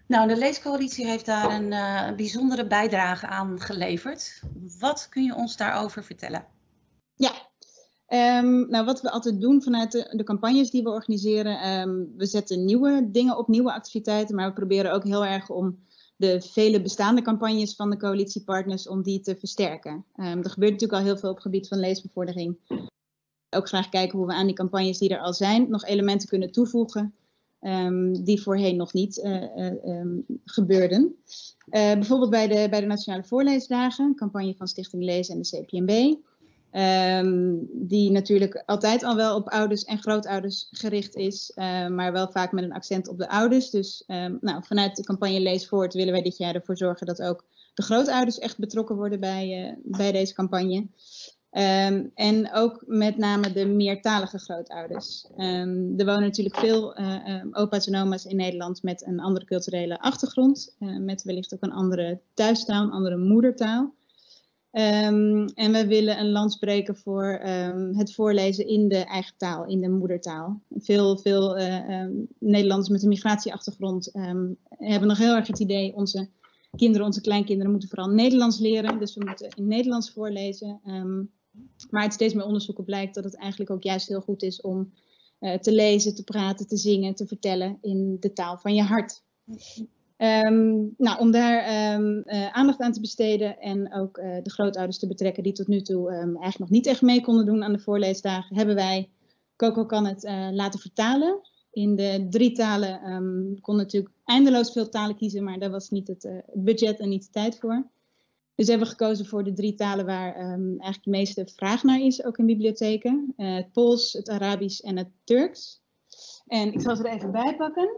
Nou, de Leescoalitie heeft daar een bijzondere bijdrage aan geleverd. Wat kun je ons daarover vertellen? Ja, nou, wat we altijd doen vanuit de campagnes die we organiseren, we zetten nieuwe dingen op, nieuwe activiteiten, maar we proberen ook heel erg om de vele bestaande campagnes van de coalitiepartners, om die te versterken. Er gebeurt natuurlijk al heel veel op het gebied van leesbevordering. Ook graag kijken hoe we aan die campagnes die er al zijn, nog elementen kunnen toevoegen die voorheen nog niet gebeurden. Bijvoorbeeld bij de Nationale Voorleesdagen, een campagne van Stichting Lezen en de CPNB. Die natuurlijk altijd al wel op ouders en grootouders gericht is, maar wel vaak met een accent op de ouders. Dus nou, vanuit de campagne Lees Voort willen wij dit jaar ervoor zorgen dat ook de grootouders echt betrokken worden bij deze campagne. En ook met name de meertalige grootouders. Er wonen natuurlijk veel opa's en oma's in Nederland met een andere culturele achtergrond, met wellicht ook een andere thuistaal, een andere moedertaal. En we willen een lans breken voor het voorlezen in de eigen taal, in de moedertaal. Veel Nederlanders met een migratieachtergrond hebben nog heel erg het idee, onze kinderen, onze kleinkinderen moeten vooral Nederlands leren. Dus we moeten in Nederlands voorlezen. Maar uit steeds meer onderzoeken blijkt dat het eigenlijk ook juist heel goed is om te lezen, te praten, te zingen, te vertellen in de taal van je hart. Nou, om daar aandacht aan te besteden en ook de grootouders te betrekken die tot nu toe eigenlijk nog niet echt mee konden doen aan de voorleesdagen, hebben wij Coco kan het laten vertalen. In de 3 talen kon natuurlijk eindeloos veel talen kiezen, maar daar was niet het budget en niet de tijd voor. Dus hebben we gekozen voor de 3 talen waar eigenlijk de meeste vraag naar is, ook in bibliotheken. Het Pools, het Arabisch en het Turks. En ik zal ze er even bij pakken.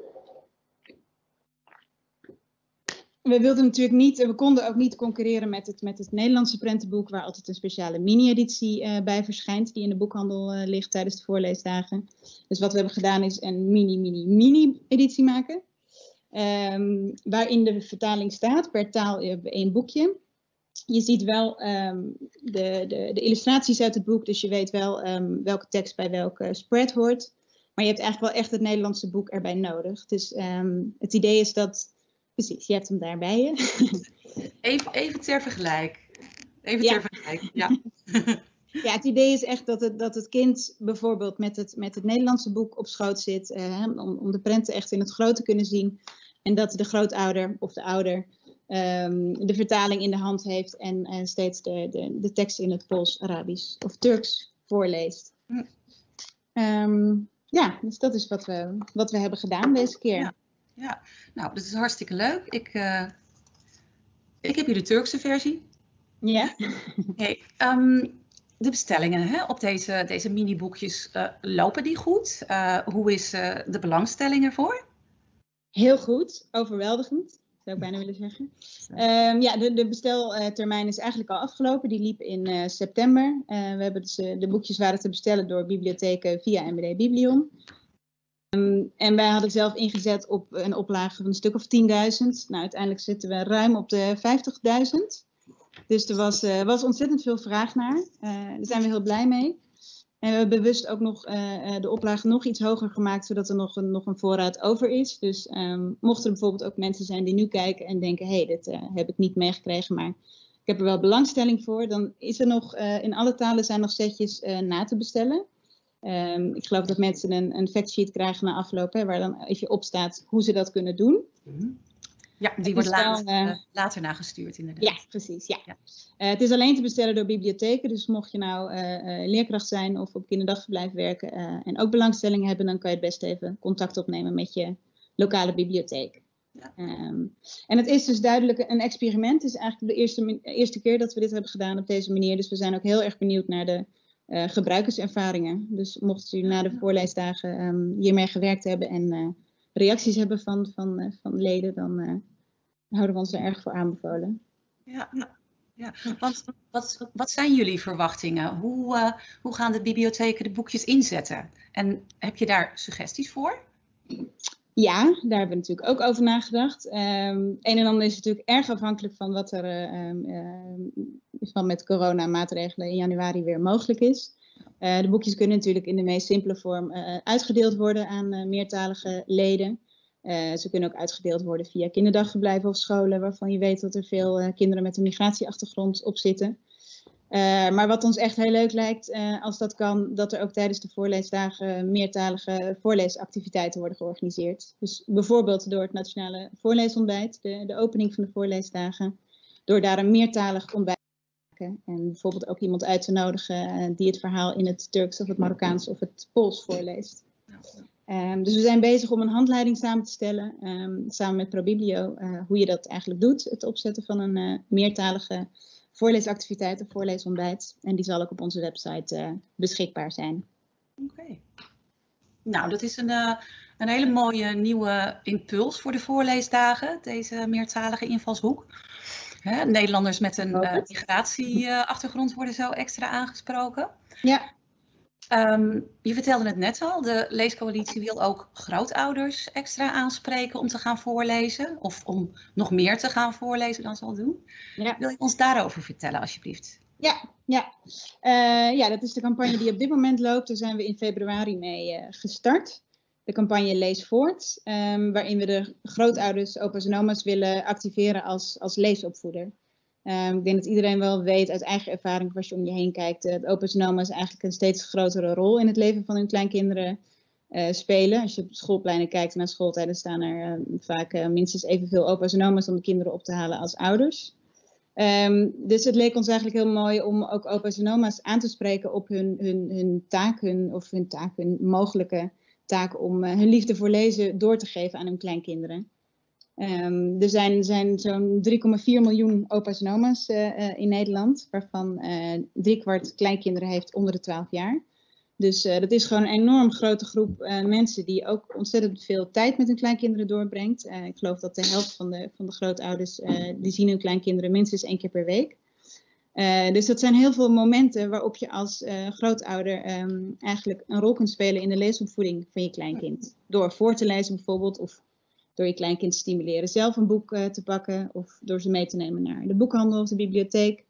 We konden ook niet concurreren met het Nederlandse prentenboek, waar altijd een speciale mini-editie bij verschijnt, die in de boekhandel ligt tijdens de voorleesdagen. Dus wat we hebben gedaan is een mini-editie maken, waarin de vertaling staat, per taal 1 boekje. Je ziet wel de illustraties uit het boek, dus je weet wel welke tekst bij welke spread hoort. Maar je hebt eigenlijk wel echt het Nederlandse boek erbij nodig. Dus het idee is dat... Precies, je hebt hem daar bij je. Even ter vergelijk. Ja. Ja, het idee is echt dat het kind bijvoorbeeld met het Nederlandse boek op schoot zit. Om de prenten echt in het groot te kunnen zien. En dat de grootouder of de ouder de vertaling in de hand heeft. En steeds de tekst in het Pools, Arabisch of Turks voorleest. Ja, dus dat is wat we hebben gedaan deze keer. Ja, nou, dat is hartstikke leuk. Ik heb hier de Turkse versie. Ja. Hey, de bestellingen op deze mini-boekjes, lopen die goed? Hoe is de belangstelling ervoor? Heel goed, overweldigend, zou ik bijna willen zeggen. Ja, de besteltermijn is eigenlijk al afgelopen. Die liep in september. We hebben dus, de boekjes waren te bestellen door bibliotheken via NBD Biblion. En wij hadden zelf ingezet op een oplage van een stuk of 10.000. Nou, uiteindelijk zitten we ruim op de 50.000. Dus er was ontzettend veel vraag naar. Daar zijn we heel blij mee. En we hebben bewust ook nog de oplage nog iets hoger gemaakt, zodat er nog een voorraad over is. Dus mochten er bijvoorbeeld ook mensen zijn die nu kijken en denken, hé, dit heb ik niet meegekregen, maar ik heb er wel belangstelling voor. Dan is er nog, in alle talen zijn nog setjes na te bestellen. Ik geloof dat mensen een factsheet krijgen na afloop, waar dan even op staat hoe ze dat kunnen doen. Ja, die wordt later nagestuurd inderdaad. Ja, precies. Ja. Het is alleen te bestellen door bibliotheken, dus mocht je nou leerkracht zijn of op kinderdagverblijf werken en ook belangstelling hebben, dan kan je het best even contact opnemen met je lokale bibliotheek. Ja. En het is dus duidelijk een experiment. Het is eigenlijk de eerste keer dat we dit hebben gedaan op deze manier, dus we zijn ook heel erg benieuwd naar de gebruikerservaringen. Dus mochten jullie na de voorleesdagen hiermee gewerkt hebben en reacties hebben van leden, dan houden we ons er erg voor aanbevolen. Ja. Want wat zijn jullie verwachtingen? Hoe gaan de bibliotheken de boekjes inzetten? En heb je daar suggesties voor? Ja, daar hebben we natuurlijk ook over nagedacht. Een en ander is natuurlijk erg afhankelijk van wat er van met corona-maatregelen in januari weer mogelijk is. De boekjes kunnen natuurlijk in de meest simpele vorm uitgedeeld worden aan meertalige leden. Ze kunnen ook uitgedeeld worden via kinderdagverblijven of scholen, waarvan je weet dat er veel kinderen met een migratieachtergrond op zitten. Maar wat ons echt heel leuk lijkt, als dat kan, dat er ook tijdens de voorleesdagen meertalige voorleesactiviteiten worden georganiseerd. Dus bijvoorbeeld door het Nationale Voorleesontbijt, de opening van de voorleesdagen, door daar een meertalig ontbijt te maken. En bijvoorbeeld ook iemand uit te nodigen die het verhaal in het Turks of het Marokkaans of het Pools voorleest. Dus we zijn bezig om een handleiding samen te stellen, samen met ProBiblio, hoe je dat eigenlijk doet, het opzetten van een meertalige voorleesactiviteit of voorleesontbijt. En die zal ook op onze website beschikbaar zijn. Oké. Nou, dat is een hele mooie nieuwe impuls voor de voorleesdagen, deze meertalige invalshoek. Nederlanders met een migratieachtergrond worden zo extra aangesproken. Ja. Je vertelde het net al, de Leescoalitie wil ook grootouders extra aanspreken om te gaan voorlezen. Of om nog meer te gaan voorlezen dan ze al doen. Ja. Wil je ons daarover vertellen alsjeblieft? Ja, dat is de campagne die op dit moment loopt. Daar zijn we in februari mee gestart. De campagne Lees Voort, waarin we de grootouders, opa's en oma's willen activeren als leesopvoeder. Ik denk dat iedereen wel weet uit eigen ervaring, als je om je heen kijkt, dat opa's en oma's eigenlijk een steeds grotere rol in het leven van hun kleinkinderen spelen. Als je op schoolpleinen kijkt naar schooltijden, staan er vaak minstens evenveel opa's en oma's om de kinderen op te halen als ouders. Dus het leek ons eigenlijk heel mooi om ook opa's en oma's aan te spreken op hun mogelijke taak om hun liefde voor lezen door te geven aan hun kleinkinderen. Er zijn zo'n 3,4 miljoen opa's en oma's in Nederland, waarvan 3/4 kleinkinderen heeft onder de 12 jaar. Dus dat is gewoon een enorm grote groep mensen die ook ontzettend veel tijd met hun kleinkinderen doorbrengt. Ik geloof dat de helft van de grootouders, die zien hun kleinkinderen minstens 1 keer per week. Dus dat zijn heel veel momenten waarop je als grootouder eigenlijk een rol kunt spelen in de leesopvoeding van je kleinkind. Door voor te lezen bijvoorbeeld, of door je kleinkind te stimuleren zelf een boek te pakken, of door ze mee te nemen naar de boekhandel of de bibliotheek.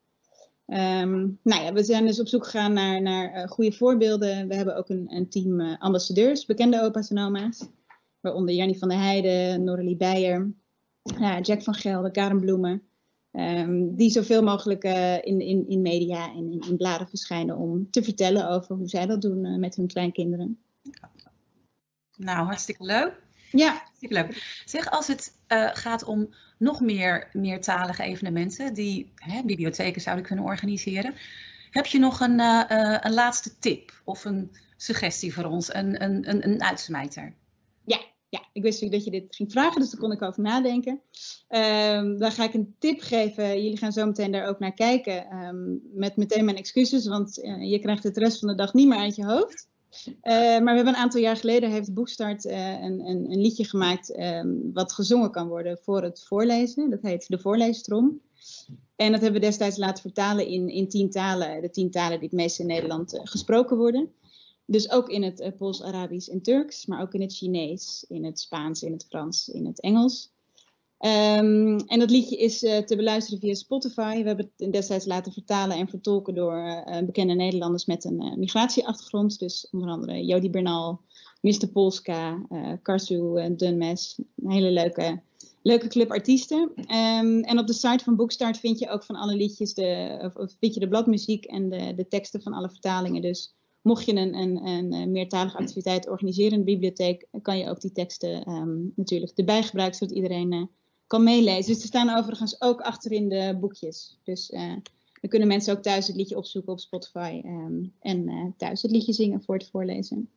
We zijn dus op zoek gegaan naar goede voorbeelden. We hebben ook een team ambassadeurs, bekende opa's en oma's. Waaronder Jannie van der Heijden, Noralie Beijer, Jack van Gelder, Karen Bloemen. Die zoveel mogelijk in media en in bladen verschijnen om te vertellen over hoe zij dat doen met hun kleinkinderen. Nou, hartstikke leuk. Ja. Hartstikke leuk. Zeg, als het gaat om nog meer meertalige evenementen die bibliotheken zouden kunnen organiseren. Heb je nog een laatste tip of een suggestie voor ons, een uitsmijter? Ja, ik wist natuurlijk dat je dit ging vragen, dus daar kon ik over nadenken. Dan ga ik een tip geven. Jullie gaan zo meteen daar ook naar kijken. Met meteen mijn excuses, want je krijgt het de rest van de dag niet meer uit je hoofd. Maar we hebben een aantal jaar geleden, heeft Boekstart een liedje gemaakt wat gezongen kan worden voor het voorlezen. Dat heet De Voorleestrom. En dat hebben we destijds laten vertalen in 10 talen. De 10 talen die het meest in Nederland gesproken worden. Dus ook in het Pools, Arabisch en Turks, maar ook in het Chinees, in het Spaans, in het Frans, in het Engels. En dat liedje is te beluisteren via Spotify. We hebben het destijds laten vertalen en vertolken door bekende Nederlanders met een migratieachtergrond. Dus onder andere Jody Bernal, Mr. Polska, Karsu Dunmes. Een hele leuke club artiesten. En op de site van Boekstart vind je ook van alle liedjes vind je de bladmuziek en de teksten van alle vertalingen. Dus mocht je een meertalige activiteit organiseren in de bibliotheek, kan je ook die teksten natuurlijk erbij gebruiken, zodat iedereen kan meelezen. Dus ze staan overigens ook achterin de boekjes. Dus dan kunnen mensen ook thuis het liedje opzoeken op Spotify en thuis het liedje zingen voor het voorlezen.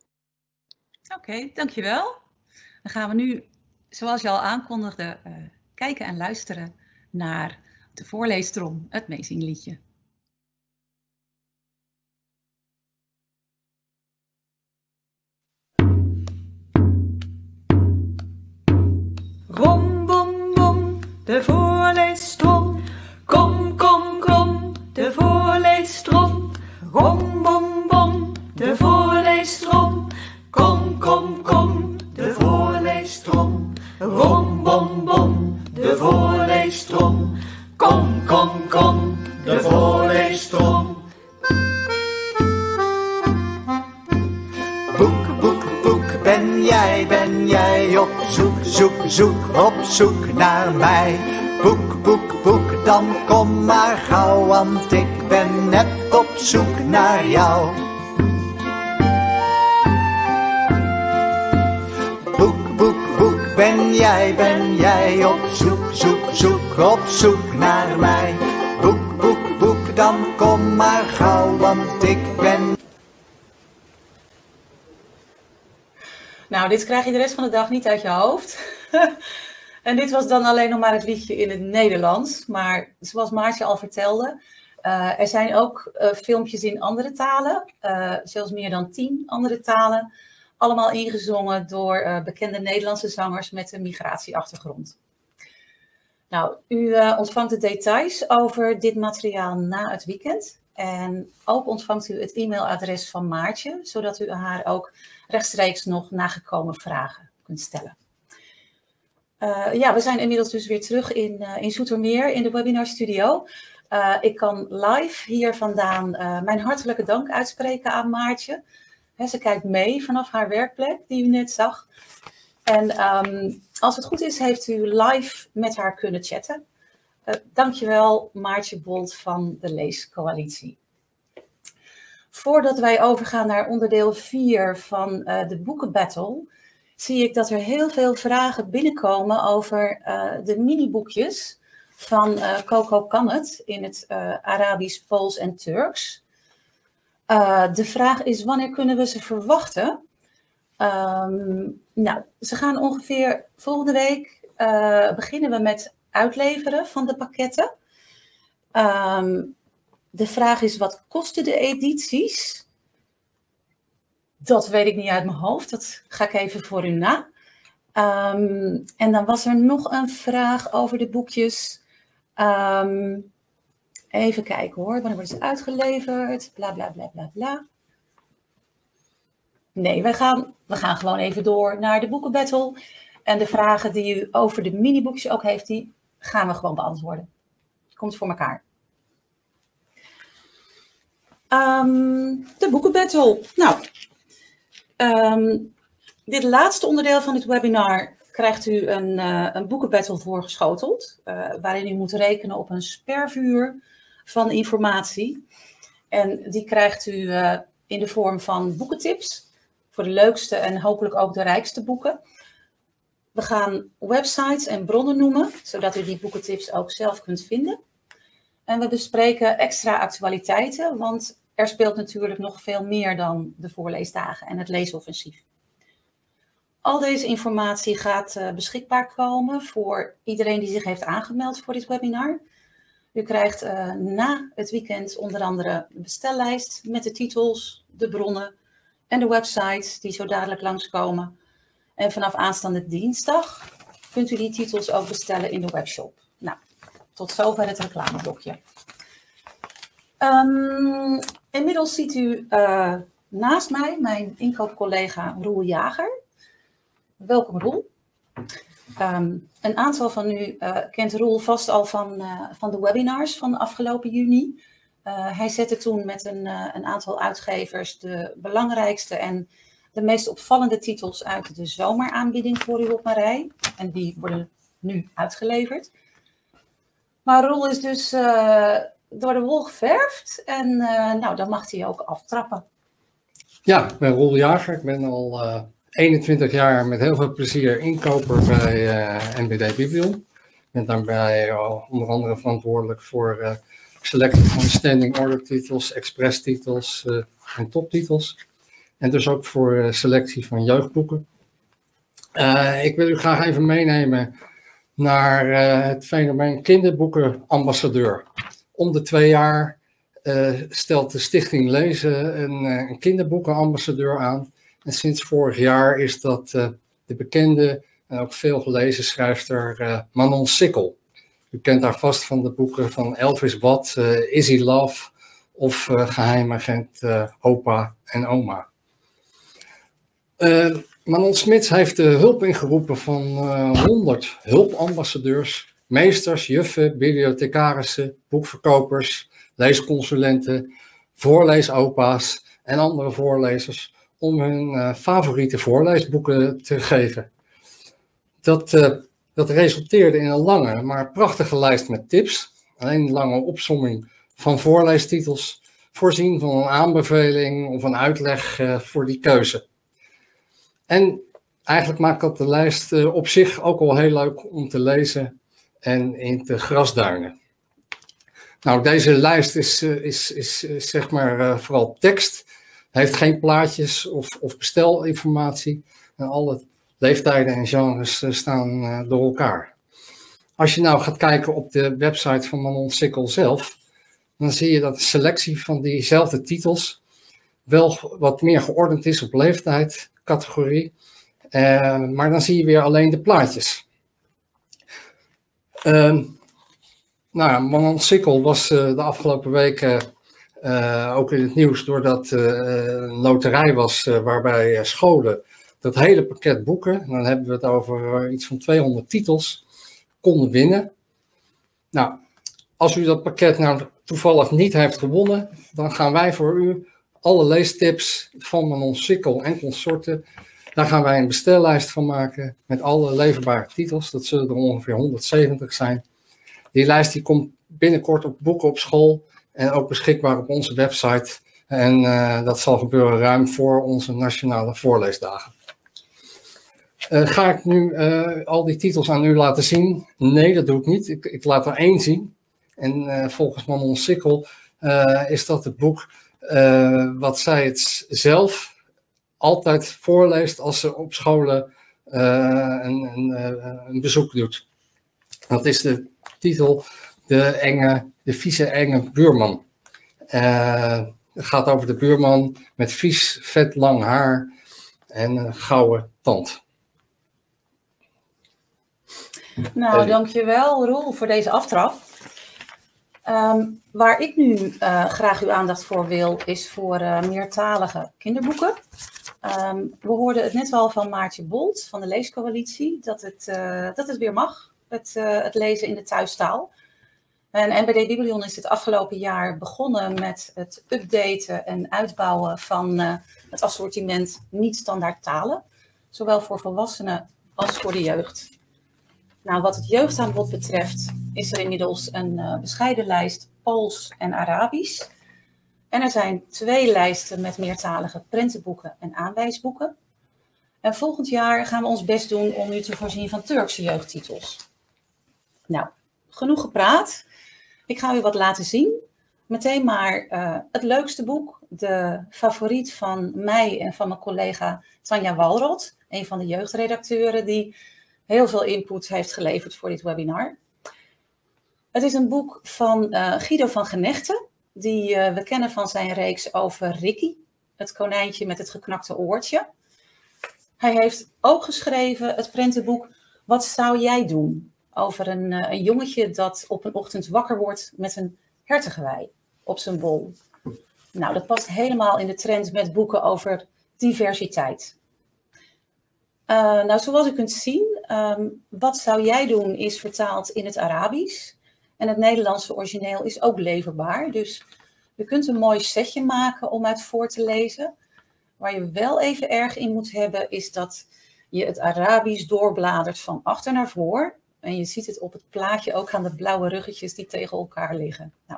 Oké, dankjewel. Dan gaan we nu, zoals je al aankondigde, kijken en luisteren naar de voorleestrom, het meezingliedje. Rom, bom, bom, de voorleestrom. Kom, kom, kom, de voorleestrom. Rom, bom, bom, de voorleestrom. Kom, kom, kom, de voorleestrom. Rom, bom, bom, de voorleestrom. Kom, kom, kom, de voorleestrom. Boek, boek, boek, ben jij op zoek op zoek naar mij. Boek, boek, boek, dan kom maar gauw, want ik ben net op zoek naar jou. Boek, boek, boek, ben jij op zoek naar mij. Boek, boek, boek, dan kom maar gauw, want ik ben... Nou, dit krijg je de rest van de dag niet uit je hoofd. En dit was dan alleen nog maar het liedje in het Nederlands. Maar zoals Maartje al vertelde, er zijn ook filmpjes in andere talen. Zelfs meer dan 10 andere talen. Allemaal ingezongen door bekende Nederlandse zangers met een migratieachtergrond. Nou, u ontvangt de details over dit materiaal na het weekend. En ook ontvangt u het e-mailadres van Maartje, zodat u haar ook rechtstreeks nog nagekomen vragen kunt stellen. Ja, we zijn inmiddels dus weer terug in Zoetermeer in de webinarstudio. Ik kan live hier vandaan mijn hartelijke dank uitspreken aan Maartje. Ze kijkt mee vanaf haar werkplek, die u net zag. En als het goed is, heeft u live met haar kunnen chatten. Dankjewel, Maartje Bolt van de Leescoalitie. Voordat wij overgaan naar onderdeel 4 van de boekenbattle, zie ik dat er heel veel vragen binnenkomen over de miniboekjes van Coco Kannet in het Arabisch, Pools en Turks. De vraag is, wanneer kunnen we ze verwachten? Nou, ze gaan ongeveer volgende week beginnen we met uitleveren van de pakketten. De vraag is, wat kosten de edities? Dat weet ik niet uit mijn hoofd. Dat ga ik even voor u na. En dan was er nog een vraag over de boekjes. Even kijken hoor. Wanneer wordt het uitgeleverd? Bla bla bla bla bla. Nee, we gaan gewoon even door naar de boekenbattle. En de vragen die u over de miniboekjes ook heeft, die gaan we gewoon beantwoorden. Komt voor elkaar. De boekenbattle. Nou, dit laatste onderdeel van dit webinar krijgt u een boekenbattle voorgeschoteld. Waarin u moet rekenen op een spervuur van informatie. En die krijgt u in de vorm van boekentips. Voor de leukste en hopelijk ook de rijkste boeken. We gaan websites en bronnen noemen, zodat u die boekentips ook zelf kunt vinden. En we bespreken extra actualiteiten, want er speelt natuurlijk nog veel meer dan de voorleesdagen en het leesoffensief. Al deze informatie gaat beschikbaar komen voor iedereen die zich heeft aangemeld voor dit webinar. U krijgt na het weekend onder andere de bestellijst met de titels, de bronnen en de websites die zo dadelijk langskomen. En vanaf aanstaande dinsdag kunt u die titels ook bestellen in de webshop. Nou, tot zover het reclameblokje. Inmiddels ziet u naast mij mijn inkoopcollega Roel Jager. Welkom Roel. Een aantal van u kent Roel vast al van de webinars van afgelopen juni. Hij zette toen met een aantal uitgevers de belangrijkste en de meest opvallende titels uit de zomeraanbieding voor u op een rij. En die worden nu uitgeleverd. Maar Roel is dus door de wol geverfd en nou, dan mag hij ook aftrappen. Ja, ik ben Roel Jager. Ik ben al 21 jaar met heel veel plezier inkoper bij NBD Biblion. Ik ben daarbij onder andere verantwoordelijk voor selectie van standing order titels, express titels en toptitels. En dus ook voor selectie van jeugdboeken. Ik wil u graag even meenemen naar het fenomeen kinderboekenambassadeur. Om de 2 jaar stelt de Stichting Lezen een kinderboekenambassadeur aan. En sinds vorig jaar is dat de bekende en ook veel gelezen schrijfster Manon Sikkel. U kent haar vast van de boeken van Elvis Wat, Izzy Love of Geheimagent Opa en Oma. Manon Smits heeft de hulp ingeroepen van 100 hulpambassadeurs, meesters, juffen, bibliothecarissen, boekverkopers, leesconsulenten, voorleesopa's en andere voorlezers om hun favoriete voorleesboeken te geven. Dat resulteerde in een lange, maar prachtige lijst met tips. Een lange opsomming van voorleestitels, voorzien van een aanbeveling of een uitleg voor die keuze. En eigenlijk maakt dat de lijst op zich ook al heel leuk om te lezen en in te grasduinen. Nou, deze lijst is zeg maar vooral tekst, heeft geen plaatjes of bestelinformatie en alle leeftijden en genres staan door elkaar. Als je nou gaat kijken op de website van Manon Sikkel zelf, dan zie je dat de selectie van diezelfde titels wel wat meer geordend is op leeftijd, categorie, maar dan zie je weer alleen de plaatjes. Nou, Manon Sikkel was de afgelopen weken ook in het nieuws doordat een loterij was waarbij scholen dat hele pakket boeken, dan hebben we het over iets van 200 titels, konden winnen. Nou, als u dat pakket nou toevallig niet heeft gewonnen, dan gaan wij voor u alle leestips van Manon Sikkel en consorten, daar gaan wij een bestellijst van maken met alle leverbare titels. Dat zullen er ongeveer 170 zijn. Die lijst die komt binnenkort op Boeken op School en ook beschikbaar op onze website. En dat zal gebeuren ruim voor onze nationale voorleesdagen. Ga ik nu al die titels aan u laten zien? Nee, dat doe ik niet. Ik laat er één zien. En volgens Manon Sikkel is dat het boek wat zij het zelf altijd voorleest als ze op scholen een bezoek doet. Dat is de titel De vieze enge buurman. Het gaat over de buurman met vies, vet, lang haar en een gouden tand. Nou, dankjewel Roel voor deze aftrap. Waar ik nu graag uw aandacht voor wil, is voor meertalige kinderboeken. We hoorden het net al van Maartje Bolt van de Leescoalitie, dat het weer mag, het lezen in de thuistaal. En NBD Biblion is het afgelopen jaar begonnen met het updaten en uitbouwen van het assortiment niet-standaard talen. Zowel voor volwassenen als voor de jeugd. Nou, wat het jeugdaanbod betreft is er inmiddels een bescheiden lijst Pools en Arabisch. En er zijn 2 lijsten met meertalige prentenboeken en aanwijsboeken. En volgend jaar gaan we ons best doen om u te voorzien van Turkse jeugdtitels. Nou, genoeg gepraat. Ik ga u wat laten zien. Meteen maar het leukste boek, de favoriet van mij en van mijn collega Tanja Walrot, een van de jeugdredacteuren die heel veel input heeft geleverd voor dit webinar. Het is een boek van Guido van Genechten, die we kennen van zijn reeks over Ricky, het konijntje met het geknakte oortje. Hij heeft ook geschreven het prentenboek Wat zou jij doen? Over een jongetje dat op een ochtend wakker wordt met een hertengewei op zijn bol. Nou, dat past helemaal in de trend met boeken over diversiteit. Nou, zoals u kunt zien, Wat zou jij doen is vertaald in het Arabisch. En het Nederlandse origineel is ook leverbaar. Dus je kunt een mooi setje maken om uit voor te lezen. Waar je wel even erg in moet hebben, is dat je het Arabisch doorbladert van achter naar voor. En je ziet het op het plaatje ook aan de blauwe ruggetjes die tegen elkaar liggen. Nou.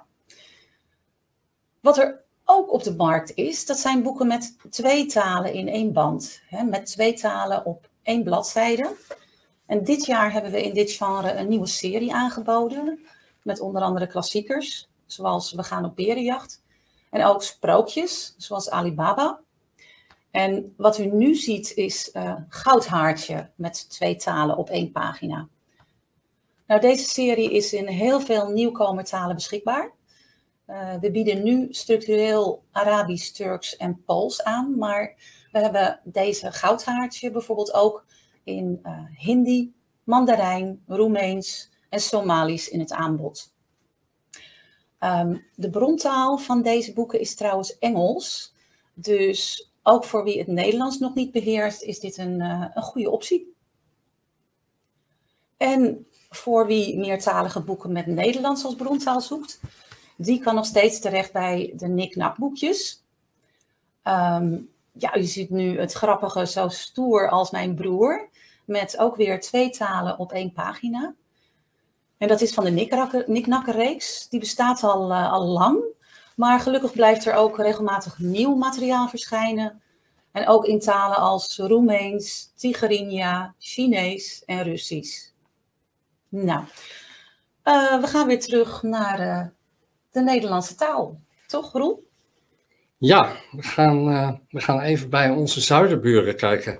Wat er ook op de markt is, dat zijn boeken met 2 talen in 1 band. Hè, met 2 talen op 1 bladzijde. En dit jaar hebben we in dit genre een nieuwe serie aangeboden. Met onder andere klassiekers, zoals We gaan op berenjacht. En ook sprookjes, zoals Alibaba. En wat u nu ziet is Goudhaartje met 2 talen op 1 pagina. Nou, deze serie is in heel veel nieuwkomertalen beschikbaar. We bieden nu structureel Arabisch, Turks en Pools aan. Maar we hebben deze Goudhaartje bijvoorbeeld ook in Hindi, Mandarijn, Roemeens en Somalisch in het aanbod. De brontaal van deze boeken is trouwens Engels. Dus ook voor wie het Nederlands nog niet beheerst, is dit een goede optie. En voor wie meertalige boeken met Nederlands als brontaal zoekt, die kan nog steeds terecht bij de Nik-Nak boekjes. Ja, u ziet nu het grappige Zo stoer als mijn broer. met ook weer 2 talen op 1 pagina. En dat is van de Niknakkenreeks. Die bestaat al lang, maar gelukkig blijft er ook regelmatig nieuw materiaal verschijnen. En ook in talen als Roemeens, Tigrinya, Chinees en Russisch. Nou, we gaan weer terug naar de Nederlandse taal. Toch, Roel? Ja, we gaan even bij onze zuiderburen kijken.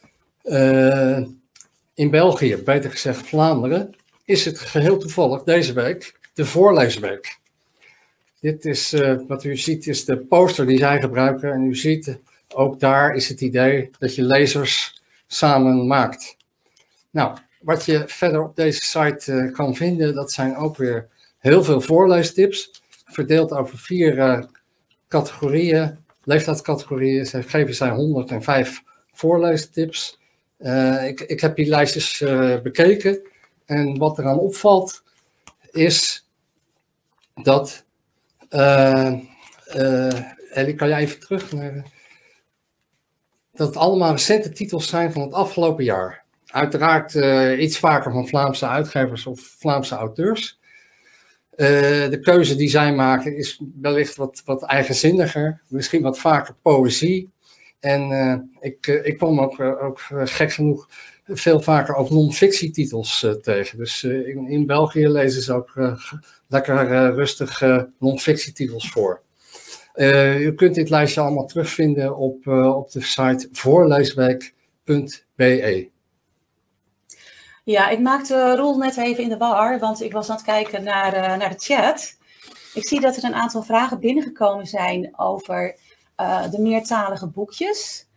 In België, beter gezegd Vlaanderen, is het geheel toevallig deze week de voorleesweek. Dit is, wat u ziet, is de poster die zij gebruiken. En u ziet, ook daar is het idee dat je lezers samen maakt. Nou, wat je verder op deze site kan vinden, dat zijn ook weer heel veel voorleestips. Verdeeld over 4 categorieën, leeftijdscategorieën. Ze geven zij 105 voorleestips. Ik heb die lijstjes bekeken. En wat eraan opvalt, is dat... Ellie, kan jij even terug naar... Dat het allemaal recente titels zijn van het afgelopen jaar. Uiteraard iets vaker van Vlaamse uitgevers of Vlaamse auteurs. De keuze die zij maken is wellicht wat eigenzinniger. Misschien wat vaker poëzie. En ik kwam ook gek genoeg veel vaker ook non-fictietitels tegen. Dus in België lezen ze ook lekker rustig non-fictietitels voor. U kunt dit lijstje allemaal terugvinden op de site voorleesweek.be. Ja, ik maakte Roel net even in de war, want ik was aan het kijken naar de chat. Ik zie dat er een aantal vragen binnengekomen zijn over de meertalige boekjes.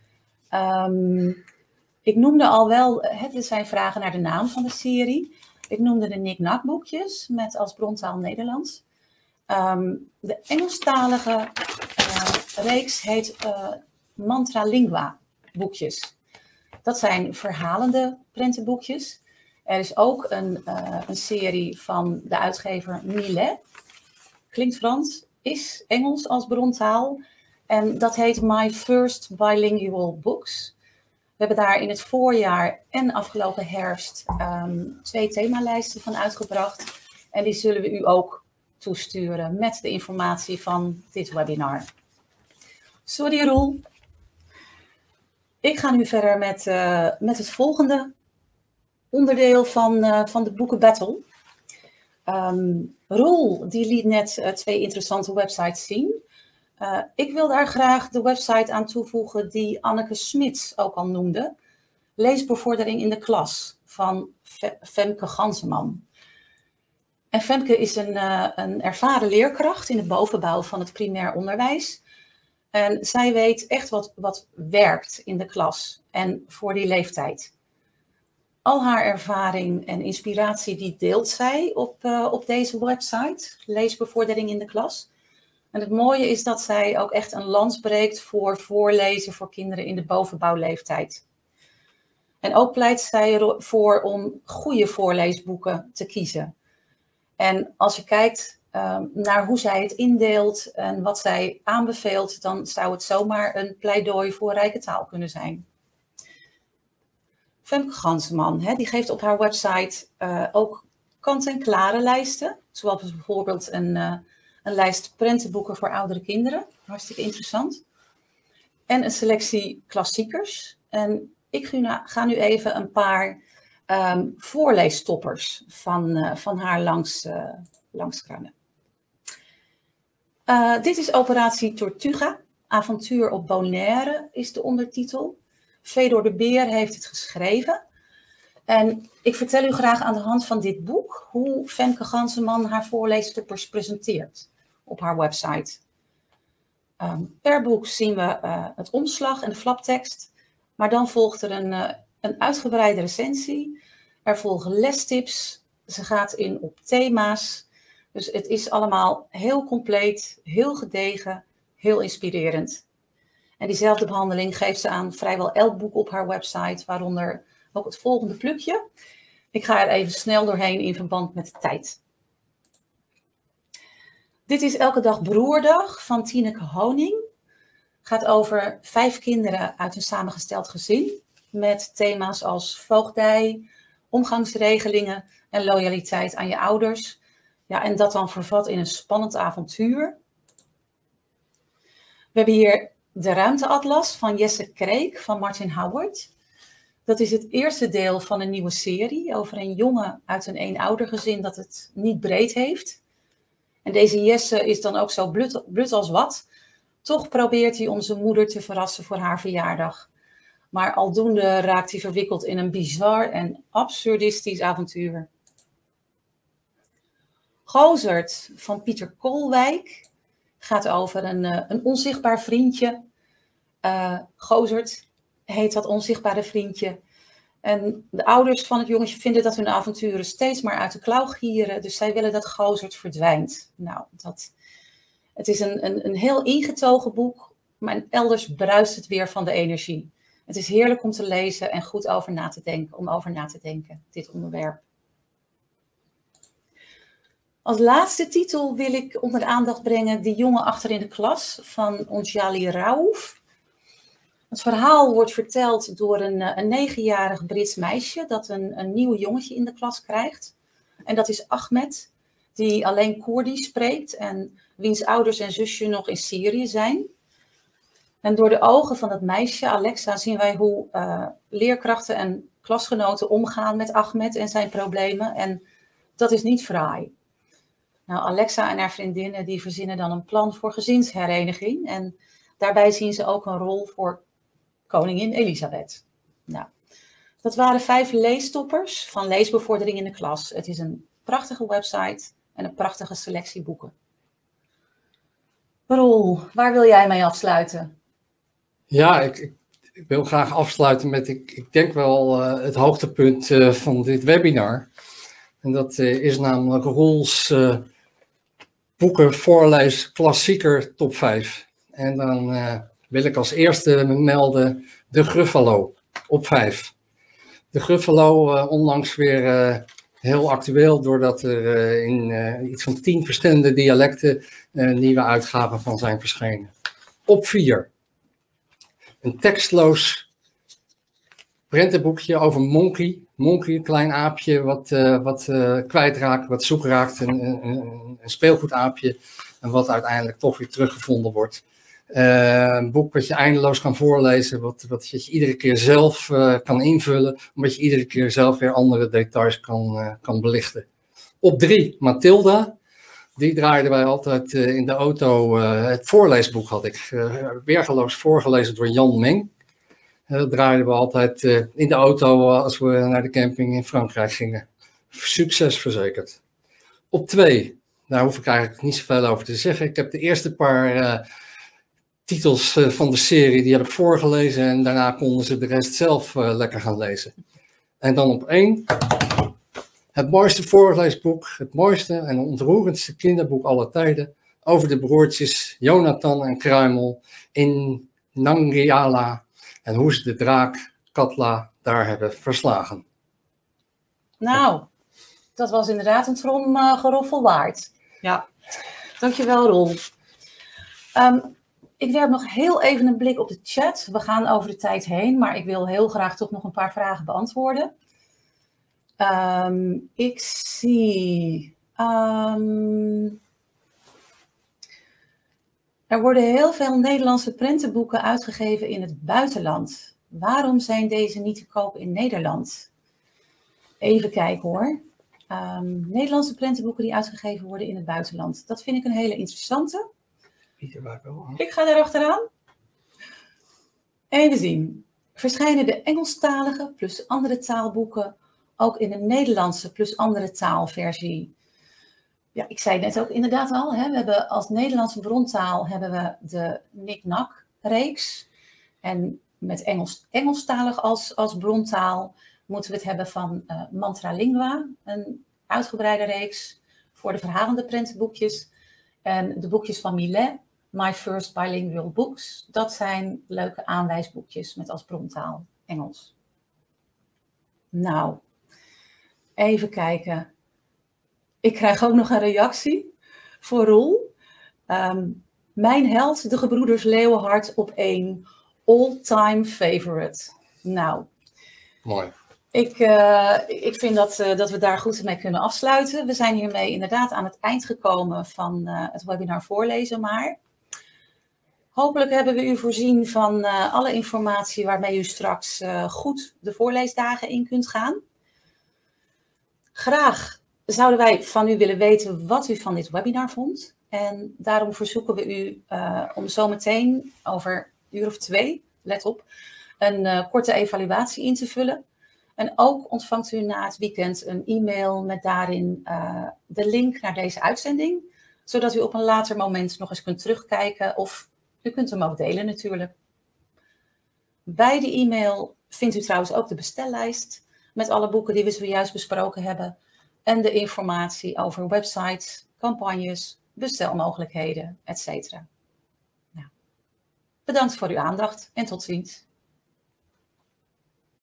Ik noemde al wel, dit zijn vragen naar de naam van de serie. Ik noemde de Niknak boekjes met als brontaal Nederlands. De Engelstalige reeks heet Mantra Lingua boekjes. Dat zijn verhalende prentenboekjes. Er is ook een serie van de uitgever Millet. Klinkt Frans, is Engels als brontaal. En dat heet My First Bilingual Books. We hebben daar in het voorjaar en afgelopen herfst 2 themalijsten van uitgebracht. En die zullen we u ook toesturen met de informatie van dit webinar. Sorry Roel. Ik ga nu verder met het volgende onderdeel van de boekenbattle. Roel die liet net 2 interessante websites zien. Ik wil daar graag de website aan toevoegen die Anneke Smits ook al noemde. Leesbevordering in de klas van Femke Ganseman. En Femke is een ervaren leerkracht in de bovenbouw van het primair onderwijs. En zij weet echt wat werkt in de klas en voor die leeftijd. Al haar ervaring en inspiratie die deelt zij op deze website, Leesbevordering in de klas. En het mooie is dat zij ook echt een lans breekt voor voorlezen voor kinderen in de bovenbouwleeftijd. En ook pleit zij ervoor om goede voorleesboeken te kiezen. En als je kijkt naar hoe zij het indeelt en wat zij aanbeveelt, dan zou het zomaar een pleidooi voor rijke taal kunnen zijn. Femke Ganseman, die geeft op haar website ook kant-en-klare lijsten. Zoals bijvoorbeeld een lijst prentenboeken voor oudere kinderen. Hartstikke interessant. En een selectie klassiekers. En ik ga nu even een paar voorleestoppers van haar langskrannen. Dit is Operatie Tortuga. Avontuur op Bonaire is de ondertitel. Fedor de Beer heeft het geschreven. En ik vertel u graag aan de hand van dit boek hoe Femke Ganseman haar voorleestoppers presenteert op haar website. Per boek zien we het omslag en de flaptekst, maar dan volgt er een uitgebreide recensie. Er volgen lestips, ze gaat in op thema's. Dus het is allemaal heel compleet, heel gedegen, heel inspirerend. En diezelfde behandeling geeft ze aan vrijwel elk boek op haar website, waaronder ook het volgende plukje. Ik ga er even snel doorheen in verband met de tijd. Dit is Elke dag Broerdag van Tineke Honing. Gaat over 5 kinderen uit een samengesteld gezin. met thema's als voogdij, omgangsregelingen en loyaliteit aan je ouders. Ja, en dat dan vervat in een spannend avontuur. We hebben hier de Ruimteatlas van Jesse Kreek van Martin Howard. Dat is het eerste deel van een nieuwe serie over een jongen uit een eenoudergezin dat het niet breed heeft. En deze Jesse is dan ook zo blut als wat. Toch probeert hij om zijn moeder te verrassen voor haar verjaardag. Maar aldoende raakt hij verwikkeld in een bizar en absurdistisch avontuur. Gozerd van Pieter Kolwijk gaat over een onzichtbaar vriendje. Gozerd heet dat onzichtbare vriendje. En de ouders van het jongetje vinden dat hun avonturen steeds maar uit de klauw gieren. Dus zij willen dat Gozerd verdwijnt. Nou, het is een heel ingetogen boek, maar elders bruist het weer van de energie. Het is heerlijk om te lezen en goed over na te denken, dit onderwerp. Als laatste titel wil ik onder de aandacht brengen De jongen achter in de klas van Onjali Raouf. Het verhaal wordt verteld door een 9-jarig Brits meisje dat een nieuw jongetje in de klas krijgt. En dat is Ahmed, die alleen Koerdi spreekt en wiens ouders en zusje nog in Syrië zijn. En door de ogen van dat meisje, Alexa, zien wij hoe leerkrachten en klasgenoten omgaan met Ahmed en zijn problemen. En dat is niet fraai. Nou, Alexa en haar vriendinnen die verzinnen dan een plan voor gezinshereniging. En daarbij zien ze ook een rol voor koningin Elisabeth. Nou, dat waren 5 leestoppers van leesbevordering in de klas. Het is een prachtige website en een prachtige selectie boeken. Roel, waar wil jij mee afsluiten? Ja, ik wil graag afsluiten met, ik denk wel het hoogtepunt van dit webinar. En dat is namelijk Roels boeken voorlees klassieker top 5. En dan wil ik als eerste melden De Gruffalo op 5. De Gruffalo onlangs weer heel actueel, doordat er in iets van 10 verschillende dialecten nieuwe uitgaven van zijn verschenen. Op 4. Een tekstloos prentenboekje over Monkey. Monkey, een klein aapje wat kwijtraakt, wat zoek raakt. Een speelgoedaapje. En wat uiteindelijk toch weer teruggevonden wordt. Een boek wat je eindeloos kan voorlezen. Wat je iedere keer zelf kan invullen. Omdat je iedere keer zelf weer andere details kan belichten. Op 3, Mathilda. Die draaiden wij altijd in de auto. Het voorleesboek had ik weergeloos voorgelezen door Jan Meng. Dat draaiden we altijd in de auto als we naar de camping in Frankrijk gingen. Succes verzekerd. Op 2, daar hoef ik eigenlijk niet zoveel over te zeggen. Ik heb de eerste paar titels van de serie, die heb ik voorgelezen. En daarna konden ze de rest zelf lekker gaan lezen. En dan op 1, het mooiste voorleesboek, het mooiste en ontroerendste kinderboek aller tijden. Over de broertjes Jonathan en Kruimel in Nangiala. En hoe ze de draak Katla daar hebben verslagen. Nou, dat was inderdaad een tromgeroffel waard. Ja, dankjewel Roel. Ik werp nog heel even een blik op de chat. We gaan over de tijd heen, maar ik wil heel graag toch nog een paar vragen beantwoorden. Ik zie... Er worden heel veel Nederlandse prentenboeken uitgegeven in het buitenland. Waarom zijn deze niet te koop in Nederland? Even kijken hoor. Nederlandse prentenboeken die uitgegeven worden in het buitenland. Dat vind ik een hele interessante. Ik ga daar achteraan. Even zien. Verschijnen de Engelstalige plus andere taalboeken ook in de Nederlandse plus andere taalversie? Ja, ik zei net ook inderdaad al, hè, we hebben als Nederlandse brontaal hebben we de Nik-Nak-reeks. En met Engelstalig als brontaal moeten we het hebben van Mantra Lingua, een uitgebreide reeks voor de verhalende prentenboekjes. En de boekjes van Millet, My First Bilingual Books, dat zijn leuke aanwijsboekjes met als brontaal Engels. Nou, even kijken. Ik krijg ook nog een reactie voor Roel. Mijn held, de gebroeders Leeuwenhart op 1. All-time favorite. Nou, Mooi. Ik vind dat we daar goed mee kunnen afsluiten. We zijn hiermee inderdaad aan het eind gekomen van het webinar Voorlezen maar. Hopelijk hebben we u voorzien van alle informatie waarmee u straks goed de voorleesdagen in kunt gaan. Graag zouden wij van u willen weten wat u van dit webinar vond. En daarom verzoeken we u om zometeen over een uur of 2, let op, een korte evaluatie in te vullen. En ook ontvangt u na het weekend een e-mail met daarin de link naar deze uitzending. Zodat u op een later moment nog eens kunt terugkijken of u kunt hem ook delen natuurlijk. Bij de e-mail vindt u trouwens ook de bestellijst met alle boeken die we zojuist besproken hebben. En de informatie over websites, campagnes, bestelmogelijkheden, etc. Nou, bedankt voor uw aandacht en tot ziens.